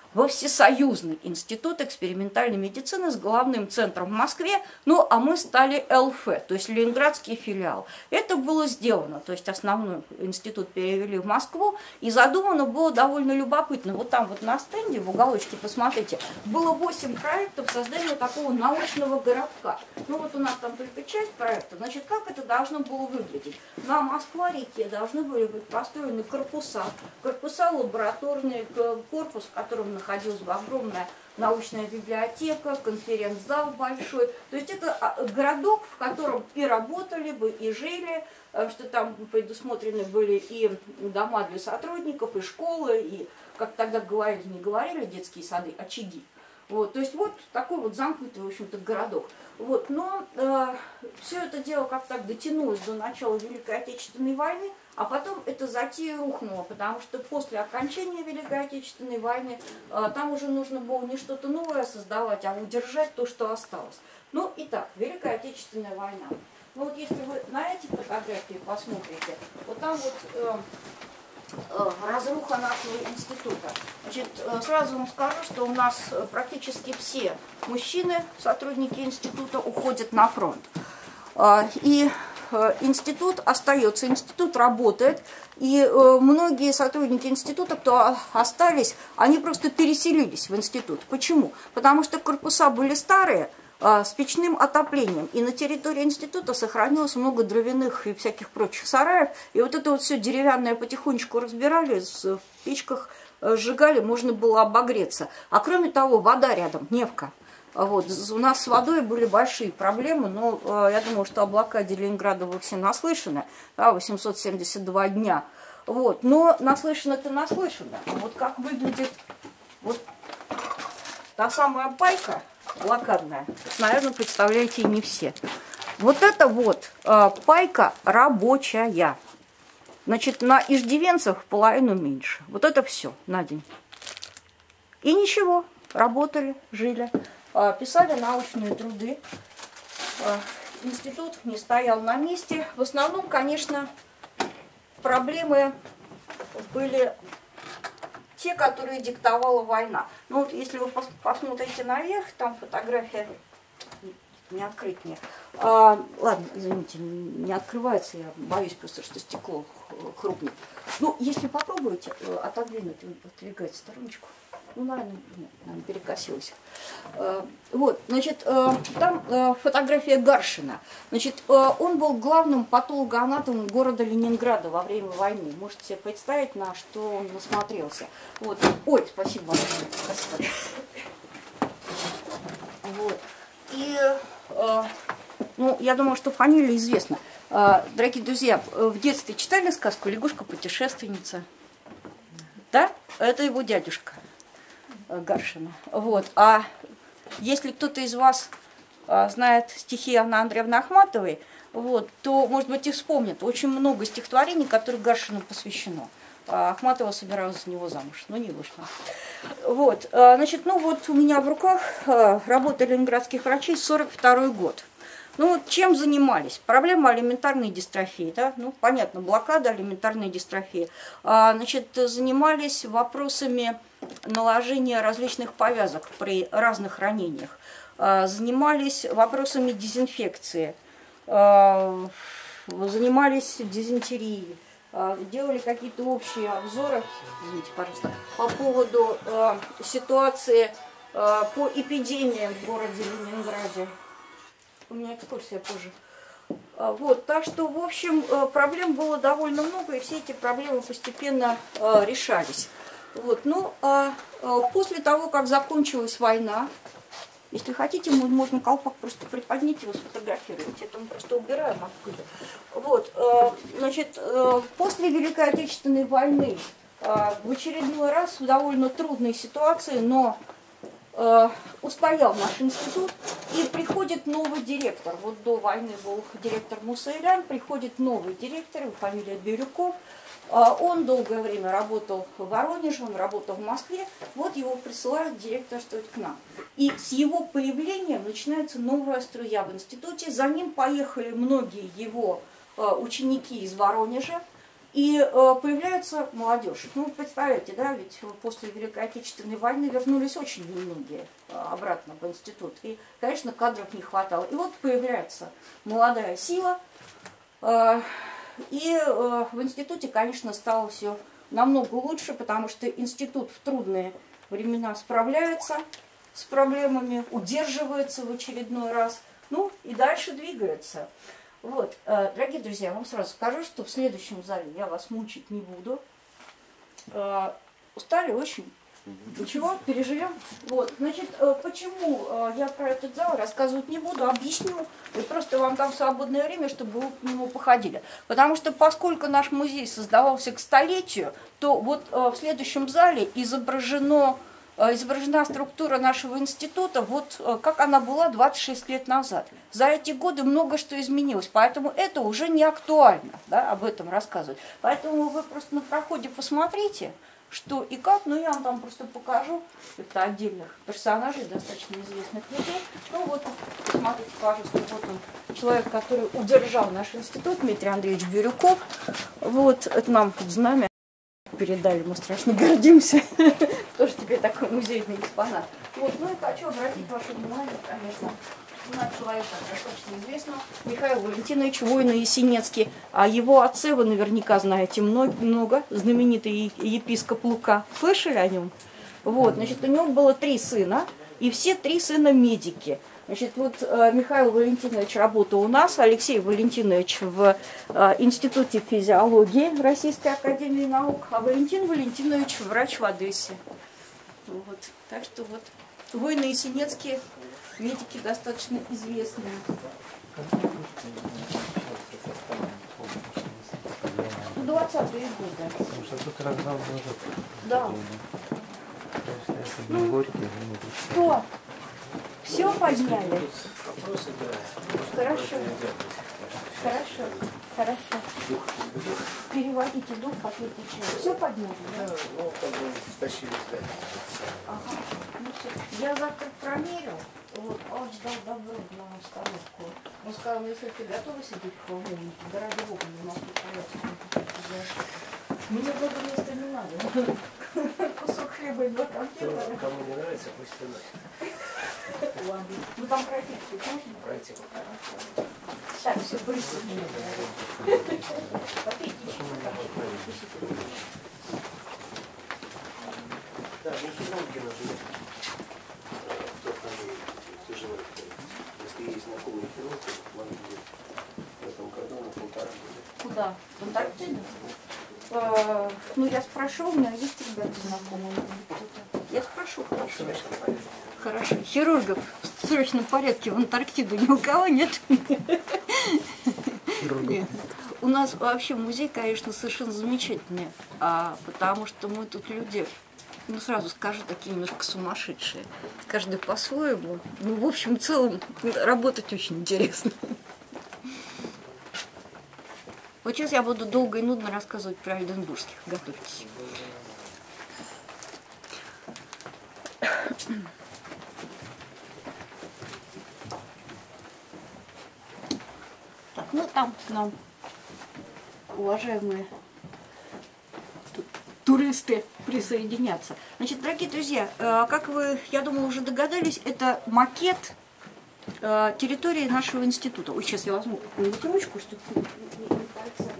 во Всесоюзный институт экспериментальной медицины с главным центром в Москве, ну а мы стали эл эф, то есть Ленинградский филиал. Это было сделано, то есть основной институт перевели в Москву, и задумано было довольно любопытно. Вот там вот на стенде, в уголочке, посмотрите, было восемь проектов создания такого научного городка. Ну вот у нас там только часть проекта, значит, как это должно было выглядеть? На Москва-реке должны были быть построены корпуса, корпуса лабораторные, корпус, в котором находилась бы огромная научная библиотека, конференц-зал большой. То есть это городок, в котором и работали бы, и жили, что там предусмотрены были и дома для сотрудников, и школы, и, как тогда говорили, не говорили, детские сады, очаги. Вот, то есть вот такой вот замкнутый, в общем-то, городок. Вот, но э, все это дело как так дотянулось до начала Великой Отечественной войны, а потом эта затея рухнула, потому что после окончания Великой Отечественной войны э, там уже нужно было не что-то новое создавать, а удержать то, что осталось. Ну, итак, Великая Отечественная война. Ну вот если вы на эти фотографии посмотрите, вот там вот... Э, разруха нашего института. Значит, сразу вам скажу, что у нас практически все мужчины, сотрудники института, уходят на фронт. И институт остается, институт работает, и многие сотрудники института, кто остались, они просто переселились в институт. Почему? Потому что корпуса были старые, с печным отоплением. И на территории института сохранилось много дровяных и всяких прочих сараев. И вот это вот все деревянное потихонечку разбирали, в печках сжигали, можно было обогреться. А кроме того, вода рядом, Невка. Вот. У нас с водой были большие проблемы, но я думаю, что о блокаде Ленинграда вы все наслышаны. Да, восемьсот семьдесят два дня. Вот. Но наслышано-то наслышано. Вот как выглядит вот та самая пайка блокадная, наверное, представляете и не все. Вот это вот э, пайка рабочая. Значит, на иждивенцев в половину меньше. Вот это все на день. И ничего, работали, жили, э, писали научные труды. Э, институт не стоял на месте. В основном, конечно, проблемы были те, которые диктовала война. Ну вот если вы посмотрите наверх, там фотография, не открыть мне. А, ладно, извините, не открывается, я боюсь просто, что стекло хрупнет. Ну, если попробуете отодвинуть, отодвигать стороночку. Ну, наверное, нет, наверное, перекосилась. Вот, значит, там фотография Гаршина. Значит, он был главным патологоанатомом города Ленинграда во время войны. Можете себе представить, на что он насмотрелся. Вот. Ой, спасибо большое. Вот. И, ну, я думаю, что фамилия известна. Дорогие друзья, в детстве читали сказку «Лягушка-путешественница»? Да? Это его дядюшка Гаршина. Вот. А если кто-то из вас а, знает стихи Анны Андреевны Ахматовой, вот, то, может быть, и вспомнит. Очень много стихотворений, которые Гаршину посвящено. А Ахматова собиралась за него замуж, но не вышла. Вот. А, значит, ну вот у меня в руках а, работа ленинградских врачей, сорок второй год. Ну вот чем занимались? Проблема алиментарной дистрофии, да? Ну, понятно, блокада алиментарной дистрофии. А, значит, занимались вопросами наложения различных повязок при разных ранениях. А, занимались вопросами дезинфекции. А, занимались дизентерией. А, делали какие-то общие обзоры, извините, пожалуйста, по поводу а, ситуации а, по эпидемиям в городе Ленинграде. У меня экскурсия позже. Вот, так что, в общем, проблем было довольно много, и все эти проблемы постепенно решались. Вот, ну, а после того, как закончилась война, если хотите, можно колпак просто приподнять его, сфотографировать. Это мы просто убираем оттуда. Вот, значит, после Великой Отечественной войны в очередной раз в довольно трудной ситуации, но устоял наш институт, и приходит новый директор. Вот до войны был директор Мусаилян, приходит новый директор, его фамилия Бирюков. Он долгое время работал в Воронеже, он работал в Москве. Вот его присылают директорствовать к нам. И с его появлением начинается новая струя в институте. За ним поехали многие его ученики из Воронежа. И э, появляется молодежь. Ну, представляете, да, ведь после Великой Отечественной войны вернулись очень немногие э, обратно в институт. И, конечно, кадров не хватало. И вот появляется молодая сила. Э, и э, в институте, конечно, стало все намного лучше, потому что институт в трудные времена справляется с проблемами, удерживается в очередной раз. Ну, и дальше двигается. Вот, э, дорогие друзья, я вам сразу скажу, что в следующем зале я вас мучить не буду. Э, устали очень. Ничего, переживем. Вот, значит, э, почему э, я про этот зал рассказывать не буду, объясню. И просто вам дам свободное время, чтобы вы к нему походили. Потому что поскольку наш музей создавался к столетию, то вот э, в следующем зале изображено... изображена структура нашего института, вот как она была двадцать шесть лет назад. За эти годы много что изменилось, поэтому это уже не актуально, да, об этом рассказывать. Поэтому вы просто на проходе посмотрите, что и как, ну я вам там просто покажу, это отдельных персонажей, достаточно известных людей. Ну вот, посмотрите, пожалуйста, вот он, человек, который удержал наш институт, Дмитрий Андреевич Бирюков. Вот, это нам знамя передали, мы страшно гордимся. Тоже теперь такой музейный экспонат. Вот, ну и хочу обратить ваше внимание, конечно, на человека достаточно известного, Михаил Валентинович Войно-Ясенецкий. О его отце вы наверняка знаете много, много, знаменитый епископ Лука. Слышали о нем? Вот, значит, у него было три сына, и все три сына медики. Значит, вот э, Михаил Валентинович работал у нас, Алексей Валентинович в э, Институте физиологии Российской академии наук, а Валентин Валентинович врач в Одессе. Вот. Так что вот Войно-Ясенецкие медики достаточно известные. двадцатые годы. Да. Ну, что? Все подняли? Хорошо. Хорошо. Хорошо. Переводите дух, попейте чай. Все подняли? Да, ну, как бы стащили здание. Ага. Ну, все. Я завтра промерил. Вот, Павлович дал добро на установку. Он сказал, если ты готова сидеть в холодильнике, да ради бога, не могу порядка. Мне много места не надо. Кусок хлеба и два конфета. Кому не нравится, пусть приносит. Ладно. Ну там пройти можно? Пройти. Так, все, быстро. Попейте еще. Да, не хирурги нужны. Кто тяжело. Если есть знакомые хирурги, в Англии, в этом кордоне полтора года. Куда? В Антарктиду? А, ну, я спрошу, у меня есть ребята знакомые. Я спрошу, хорошо. Хорошо. Хирургов в срочном порядке в Антарктиду ни у кого нет. Нет. У нас вообще музей, конечно, совершенно замечательный, а, потому что мы тут люди, ну, сразу скажу, такие немножко сумасшедшие. Каждый по-своему. Ну, в общем, в целом, работать очень интересно. Вот сейчас я буду долго и нудно рассказывать про Ольденбургских. Готовьтесь. Так, ну там к нам уважаемые туристы присоединятся. Значит, дорогие друзья, как вы, я думаю, уже догадались, это макет территории нашего института. Ой, сейчас я возьму какую-нибудь ручку, чтобы не пальцами.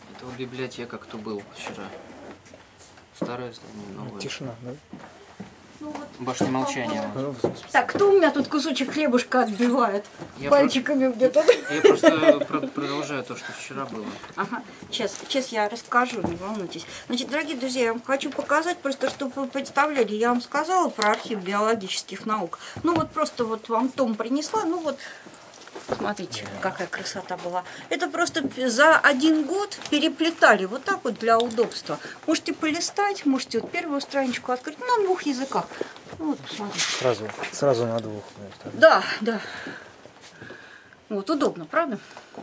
Библиотека, кто был вчера. Старая здание, новая. Тишина, да? Ну, вот. Башня молчания. Так, кто у меня тут кусочек хлебушка отбивает? Я Пальчиками где-то. Я просто про- продолжаю то, что вчера было. Ага, сейчас, сейчас я расскажу, не волнуйтесь. Значит, дорогие друзья, я вам хочу показать, просто чтобы вы представляли, я вам сказала про архив биологических наук. Ну вот просто вот вам том принесла, ну вот, смотрите, какая красота была. Это просто за один год переплетали вот так вот для удобства. Можете полистать, можете вот первую страничку открыть, ну, на двух языках. Ну, вот, посмотрите. Сразу, сразу на двух. Да, да. Вот, удобно, правда?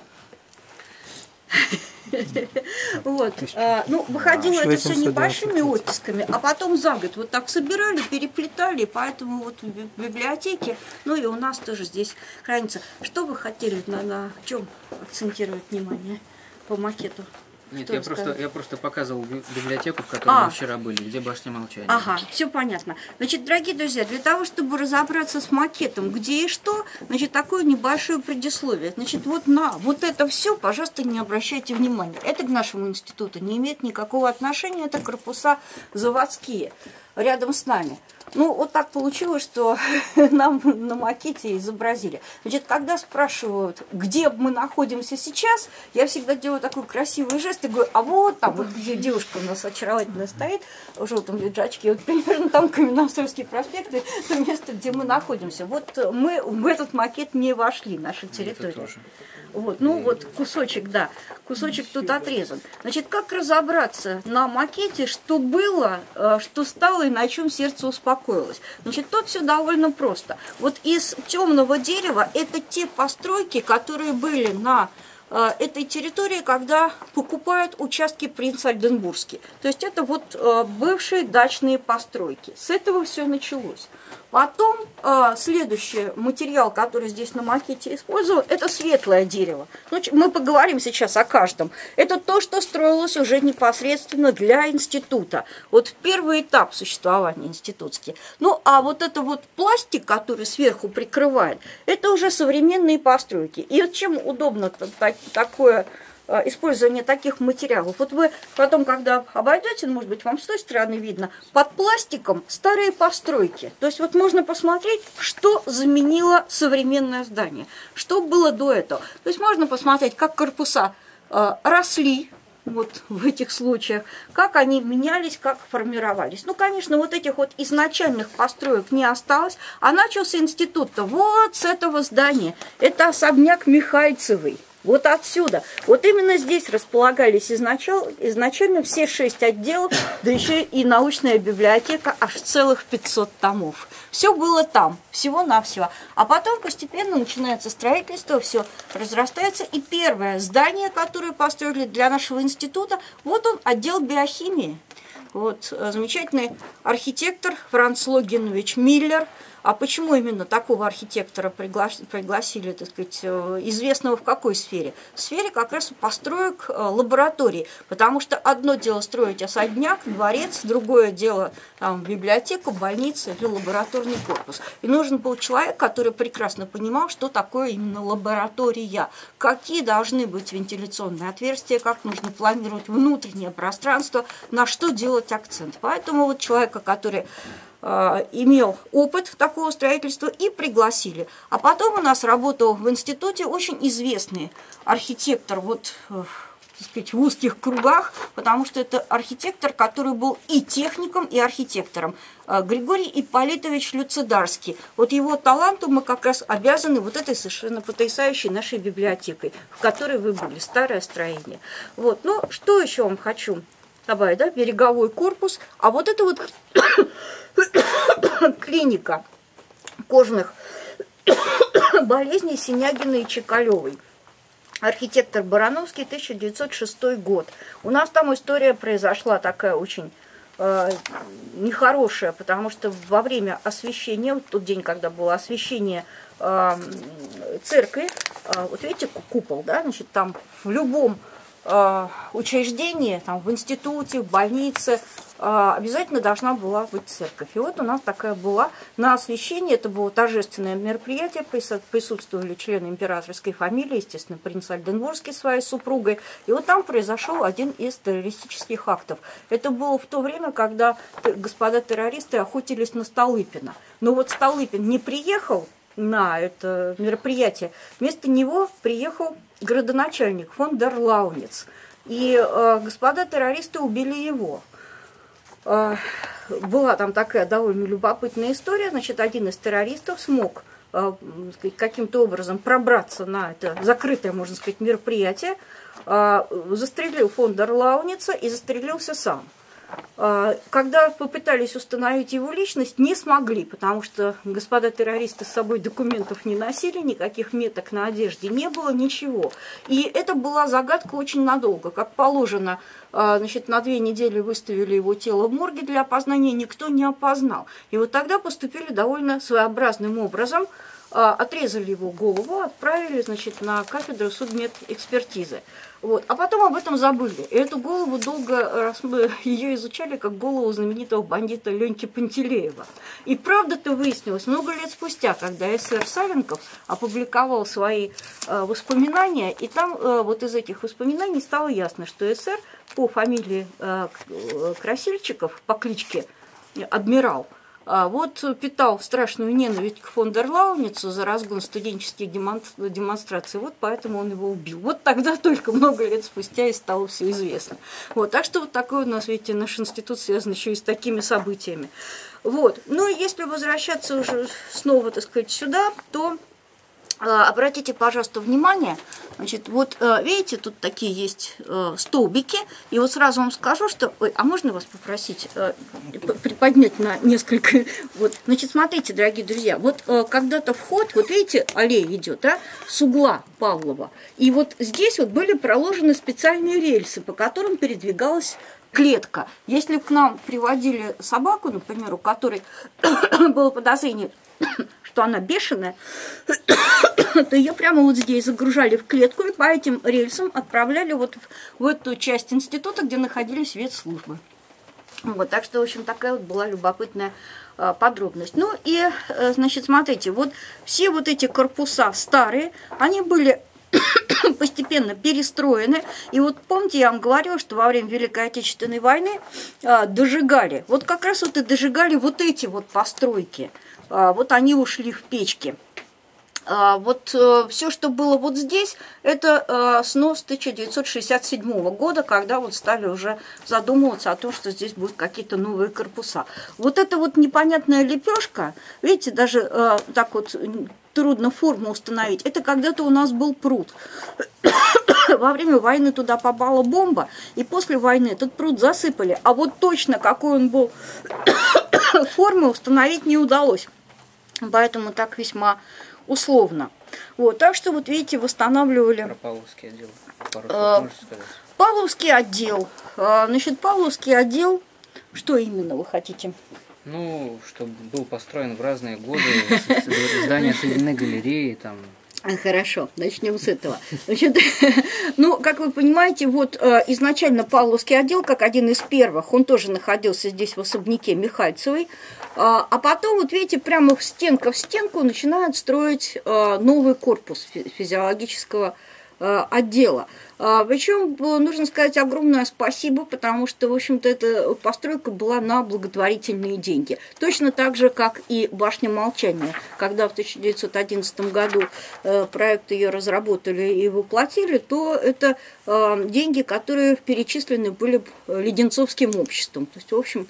Вот. А, ну, выходило это все небольшими оттисками, а потом за год вот так собирали, переплетали, поэтому вот в библиотеке, ну и у нас тоже здесь хранится. Что вы хотели, на, на чем акцентировать внимание по макету? Нет, Что я рассказать? просто, я просто показывал би- библиотеку, в которой А. мы вчера были, где башня молчания. Ага, все понятно. Значит, дорогие друзья, для того, чтобы разобраться с макетом, где и что, значит, такое небольшое предисловие. Значит, вот на вот это все, пожалуйста, не обращайте внимания. Это к нашему институту не имеет никакого отношения, это корпуса заводские рядом с нами. Ну, вот так получилось, что нам на макете изобразили. Значит, когда спрашивают, где мы находимся сейчас, я всегда делаю такой красивый жест и говорю, а вот там, вот где девушка у нас очаровательно стоит, в желтом пиджачке, вот примерно там Каменноостровский проспект, то место, где мы находимся. Вот мы в этот макет не вошли, наша территория. тоже. Вот, ну вот кусочек, да, кусочек тут отрезан. Значит, как разобраться на макете, что было, э, что стало и на чем сердце успокоилось? Значит, тут все довольно просто. Вот из темного дерева это те постройки, которые были на э, этой территории, когда покупают участки Принц-Альденбургский. То есть это вот э, бывшие дачные постройки. С этого все началось. Потом э, следующий материал, который здесь на макете использован, это светлое дерево. Ну, мы поговорим сейчас о каждом. Это то, что строилось уже непосредственно для института. Вот первый этап существования институтский. Ну, а вот это вот пластик, который сверху прикрывает, это уже современные постройки. И вот чем удобно такое использование таких материалов. Вот вы потом, когда обойдете, может быть, вам с той стороны видно, под пластиком старые постройки. То есть вот можно посмотреть, что заменило современное здание, что было до этого. То есть можно посмотреть, как корпуса э, росли вот в этих случаях, как они менялись, как формировались. Ну, конечно, вот этих вот изначальных построек не осталось, а начался институт-то вот с этого здания. Это особняк Михайцевой. Вот отсюда. Вот именно здесь располагались изначально, изначально все шесть отделов, да еще и научная библиотека, аж целых пятьсот томов. Все было там, всего-навсего. А потом постепенно начинается строительство, все разрастается. И первое здание, которое построили для нашего института, вот он, отдел биохимии. Вот замечательный архитектор Франц Логинович Миллер. А почему именно такого архитектора пригласили, пригласили, так сказать, известного в какой сфере? В сфере как раз построек лабораторий, потому что одно дело строить особняк, дворец, другое дело там, библиотеку, больницу или лабораторный корпус. И нужен был человек, который прекрасно понимал, что такое именно лаборатория, какие должны быть вентиляционные отверстия, как нужно планировать внутреннее пространство, на что делать акцент. Поэтому вот человека, который имел опыт такого строительства, и пригласили. А потом у нас работал в институте очень известный архитектор, вот, так сказать, в узких кругах, потому что это архитектор, который был и техником, и архитектором. Григорий Ипполитович Люцидарский. Вот его таланту мы как раз обязаны вот этой совершенно потрясающей нашей библиотекой, в которой вы были, старое строение. Вот. Ну, что еще вам хочу добавить, да? Береговой корпус. А вот это вот клиника кожных болезней Синягиной и Чекалевой. Архитектор Барановский, тысяча девятьсот шестой год. У нас там история произошла такая очень э, нехорошая, потому что во время освящения, вот тот день, когда было освящение э, церкви, э, вот видите, купол, да, значит, там в любом э, учреждении, там, в институте, в больнице, э, обязательно должна была быть церковь. И вот у нас такая была на освящение. Это было торжественное мероприятие. Присутствовали члены императорской фамилии, естественно, принц Ольденбургский с своей супругой. И вот там произошел один из террористических актов. Это было в то время, когда господа террористы охотились на Столыпина. Но вот Столыпин не приехал на это мероприятие. Вместо него приехал градоначальник фон дер Лауниц. И э, господа террористы убили его. Э, была там такая довольно любопытная история. Значит, один из террористов смог э, каким-то образом пробраться на это закрытое, можно сказать, мероприятие, э, застрелил фон дер Лауница и застрелился сам. Когда попытались установить его личность, не смогли, потому что господа террористы с собой документов не носили, никаких меток на одежде не было, ничего. И это была загадка очень надолго. Как положено, значит, на две недели выставили его тело в морге для опознания, никто не опознал. И вот тогда поступили довольно своеобразным образом, отрезали его голову, отправили, значит, на кафедру судмедэкспертизы. Вот. А потом об этом забыли. И эту голову долго ее изучали как голову знаменитого бандита Леньки Пантелеева. И правда-то выяснилось много лет спустя, когда эсэр Савенков опубликовал свои э, воспоминания, и там э, вот из этих воспоминаний стало ясно, что эсэр по фамилии э, Красильчиков, по кличке Адмирал, А вот питал страшную ненависть к фон дер Лауницу за разгон студенческих демонстраций. Вот поэтому он его убил. Вот тогда только много лет спустя и стало все известно. Вот, так что вот такой у нас, видите, наш институт связан еще и с такими событиями. Вот. Ну и если возвращаться уже снова, так сказать, сюда, то обратите, пожалуйста, внимание, значит, вот видите, тут такие есть столбики, и вот сразу вам скажу, что, ой, а можно вас попросить приподнять на несколько, вот, значит, смотрите, дорогие друзья, вот когда-то вход, вот видите, аллея идет, да, с угла Павлова, и вот здесь вот были проложены специальные рельсы, по которым передвигалась клетка. Если к нам приводили собаку, например, у которой было подозрение, что она бешеная, то ее прямо вот здесь загружали в клетку и по этим рельсам отправляли вот в эту часть института, где находились ветслужбы. Вот, так что, в общем, такая вот была любопытная э, подробность. Ну и, э, значит, смотрите, вот все вот эти корпуса старые, они были постепенно перестроены. И вот помните, я вам говорила, что во время Великой Отечественной войны э, дожигали. Вот как раз вот и дожигали вот эти вот постройки. Э, вот они ушли в печки. Э, вот э, все, что было вот здесь, это э, снос тысяча девятьсот шестьдесят седьмого года, когда вот стали уже задумываться о том, что здесь будут какие-то новые корпуса. Вот эта вот непонятная лепешка, видите, даже э, так вот трудно форму установить. Это когда-то у нас был пруд. Во время войны туда попала бомба, и после войны этот пруд засыпали. А вот точно, какой он был формы, установить не удалось. Поэтому так весьма условно. Вот, так что, вот видите, восстанавливали... Про Павловский отдел. Пару слов можешь сказать? Павловский отдел. Значит, Павловский отдел... Что именно вы хотите? Ну, чтобы был построен в разные годы, здания Соединенной галереи, там... Хорошо, начнем с этого. Значит, ну, как вы понимаете, вот э, изначально Павловский отдел, как один из первых, он тоже находился здесь в особняке Михальцевой, э, а потом, вот видите, прямо в стенка в стенку начинают строить э, новый корпус физиологического э, отдела. А, причем нужно сказать огромное спасибо, потому что, в общем-то, эта постройка была на благотворительные деньги. Точно так же, как и башня молчания. Когда в тысяча девятьсот одиннадцатом году э, проект ее разработали и воплотили, то это э, деньги, которые перечислены были Леденцовским обществом. То есть, в общем,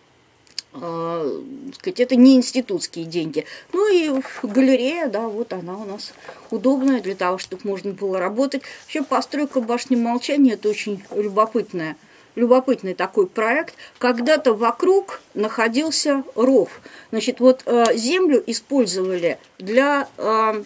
э, сказать, это не институтские деньги. Ну и галерея, да, вот она у нас удобная для того, чтобы можно было работать. Вообще постройка башни молчания — это очень любопытная любопытный такой проект. Когда-то вокруг находился ров. Значит, вот э, землю использовали для э,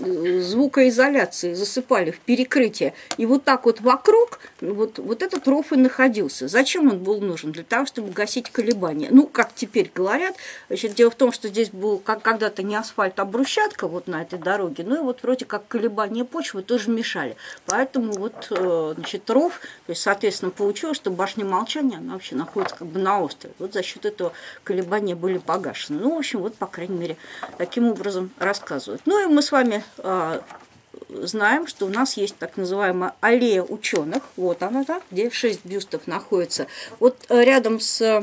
звукоизоляции, засыпали в перекрытие. И вот так вот вокруг вот, вот этот ров и находился. Зачем он был нужен? Для того, чтобы гасить колебания. Ну, как теперь говорят, значит, дело в том, что здесь был как когда-то не асфальт, а брусчатка вот на этой дороге. Ну и вот вроде как колебания почвы тоже мешали. Поэтому вот, э, значит, ров, то есть, соответственно, получилось, что башня молчания, она вообще находится как бы на острове. Вот за счет этого колебания были погашены. Ну, в общем, вот, по крайней мере, таким образом рассказывают. Ну и мы с вами э, знаем, что у нас есть так называемая аллея ученых. Вот она, да, где шесть бюстов находится. Вот э, рядом с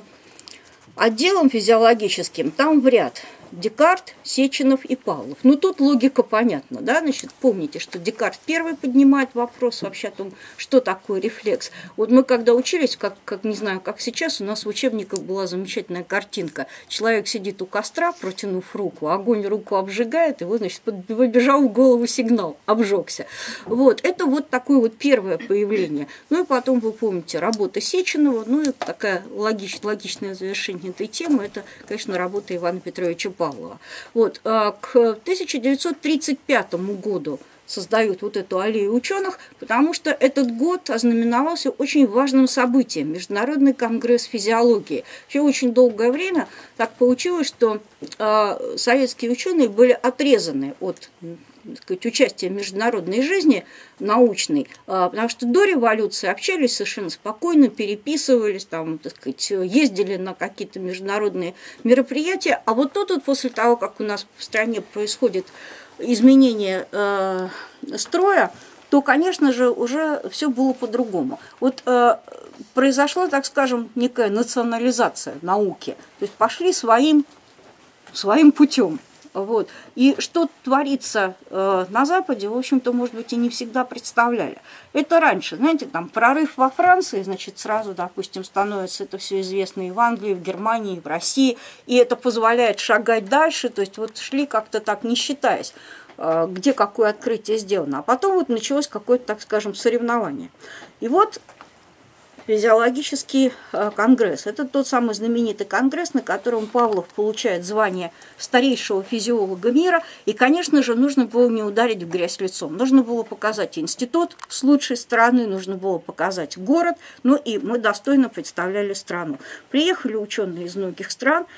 отделом физиологическим, там в ряд Декарт, Сеченов и Павлов. Ну, тут логика понятна, да, значит, помните, что Декарт первый поднимает вопрос вообще о том, что такое рефлекс. Вот мы когда учились, как, как не знаю, как сейчас, у нас в учебниках была замечательная картинка. Человек сидит у костра, протянув руку, огонь руку обжигает, и вот, значит, выбежал в голову сигнал, обжегся. Вот, это вот такое вот первое появление. Ну, и потом, вы помните, работа Сеченова, ну, и такая логич, логичное завершение этой темы, это, конечно, работа Ивана Петровича Павлова. Вот, к тысяча девятьсот тридцать пятому году создают вот эту аллею ученых, потому что этот год ознаменовался очень важным событием – Международный конгресс физиологии. Вообще очень долгое время так получилось, что э, советские ученые были отрезаны от, так сказать, участия в международной жизни научной, э, потому что до революции общались совершенно спокойно, переписывались, там, так сказать, ездили на какие-то международные мероприятия, а вот тут вот после того, как у нас в стране происходит изменение э, строя, то, конечно же, уже все было по-другому. Вот э, произошла, так скажем, некая национализация науки. То есть пошли своим, своим путем. Вот. И что творится э, на Западе, в общем-то, может быть, и не всегда представляли. Это раньше, знаете, там прорыв во Франции, значит, сразу, допустим, становится это все известно и в Англии, и в Германии, и в России, и это позволяет шагать дальше, то есть вот шли как-то так, не считаясь, э, где какое открытие сделано. А потом вот началось какое-то, так скажем, соревнование. И вот физиологический конгресс. Это тот самый знаменитый конгресс, на котором Павлов получает звание старейшего физиолога мира. И, конечно же, нужно было не ударить в грязь лицом. Нужно было показать институт с лучшей стороны, нужно было показать город. Ну и мы достойно представляли страну. Приехали ученые из многих стран.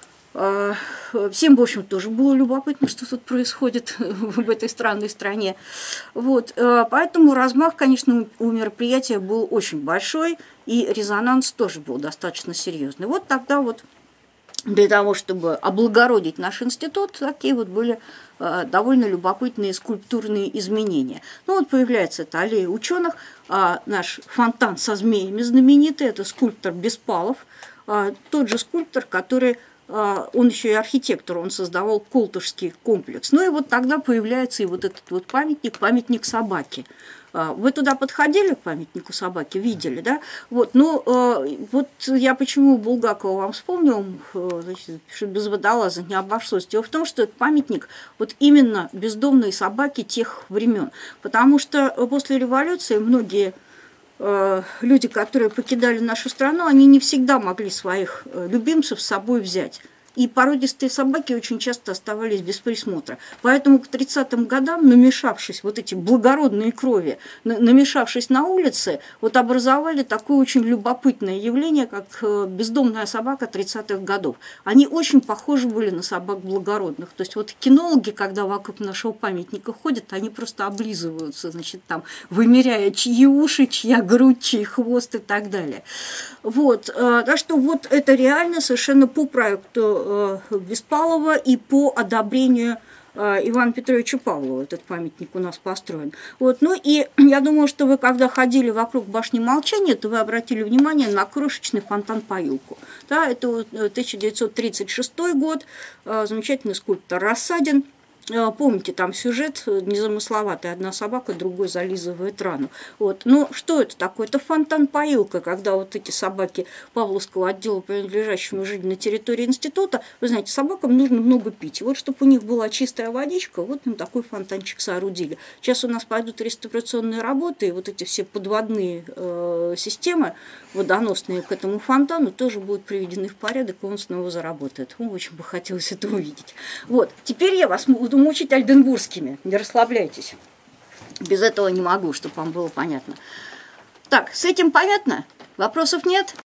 Всем, в общем, тоже было любопытно, что тут происходит в этой странной стране. Вот. Поэтому размах, конечно, у мероприятия был очень большой, и резонанс тоже был достаточно серьезный. Вот тогда вот для того, чтобы облагородить наш институт, такие вот были довольно любопытные скульптурные изменения. Ну вот появляется эта аллея ученых, наш фонтан со змеями знаменитый, это скульптор Беспалов, тот же скульптор, который... Он еще и архитектор, он создавал Колтышский комплекс. Ну и вот тогда появляется и вот этот вот памятник, памятник собаке. Вы туда подходили к памятнику собаки, видели, да? Вот, ну, вот я почему Булгакова вам вспомнил, значит, что без водолаза не обошлось. Дело в том, что этот памятник вот именно бездомной собаке тех времен. Потому что после революции многие люди, которые покидали нашу страну, они не всегда могли своих любимцев с собой взять. И породистые собаки очень часто оставались без присмотра. Поэтому к тридцатым годам, намешавшись, вот эти благородные крови, намешавшись на улице, вот образовали такое очень любопытное явление, как бездомная собака тридцатых годов. Они очень похожи были на собак благородных. То есть вот кинологи, когда вокруг нашего памятника ходят, они просто облизываются, значит, там, вымеряя, чьи уши, чья грудь, чей хвост и так далее. Вот. Так что вот это реально совершенно по проекту Беспалова и по одобрению Ивана Петровича Павлова этот памятник у нас построен. Вот. Ну и я думаю, что вы, когда ходили вокруг башни молчания, то вы обратили внимание на крошечный фонтан-поилку. Да, это тысяча девятьсот тридцать шестой год, замечательный скульптор Рассадин Помните, там сюжет незамысловатый. Одна собака, другой зализывает рану. Вот. Ну, что это такое? Это фонтан-поилка, когда вот эти собаки Павловского отдела, принадлежащему жить на территории института, вы знаете, собакам нужно много пить. И вот, чтобы у них была чистая водичка, вот им такой фонтанчик соорудили. Сейчас у нас пойдут реставрационные работы, и вот эти все подводные э, системы водоносные к этому фонтану тоже будут приведены в порядок, и он снова заработает. О, очень бы хотелось это увидеть. Вот. Теперь я вас буду мучить альденбургскими. Не расслабляйтесь. Без этого не могу, чтобы вам было понятно. Так, с этим понятно? Вопросов нет?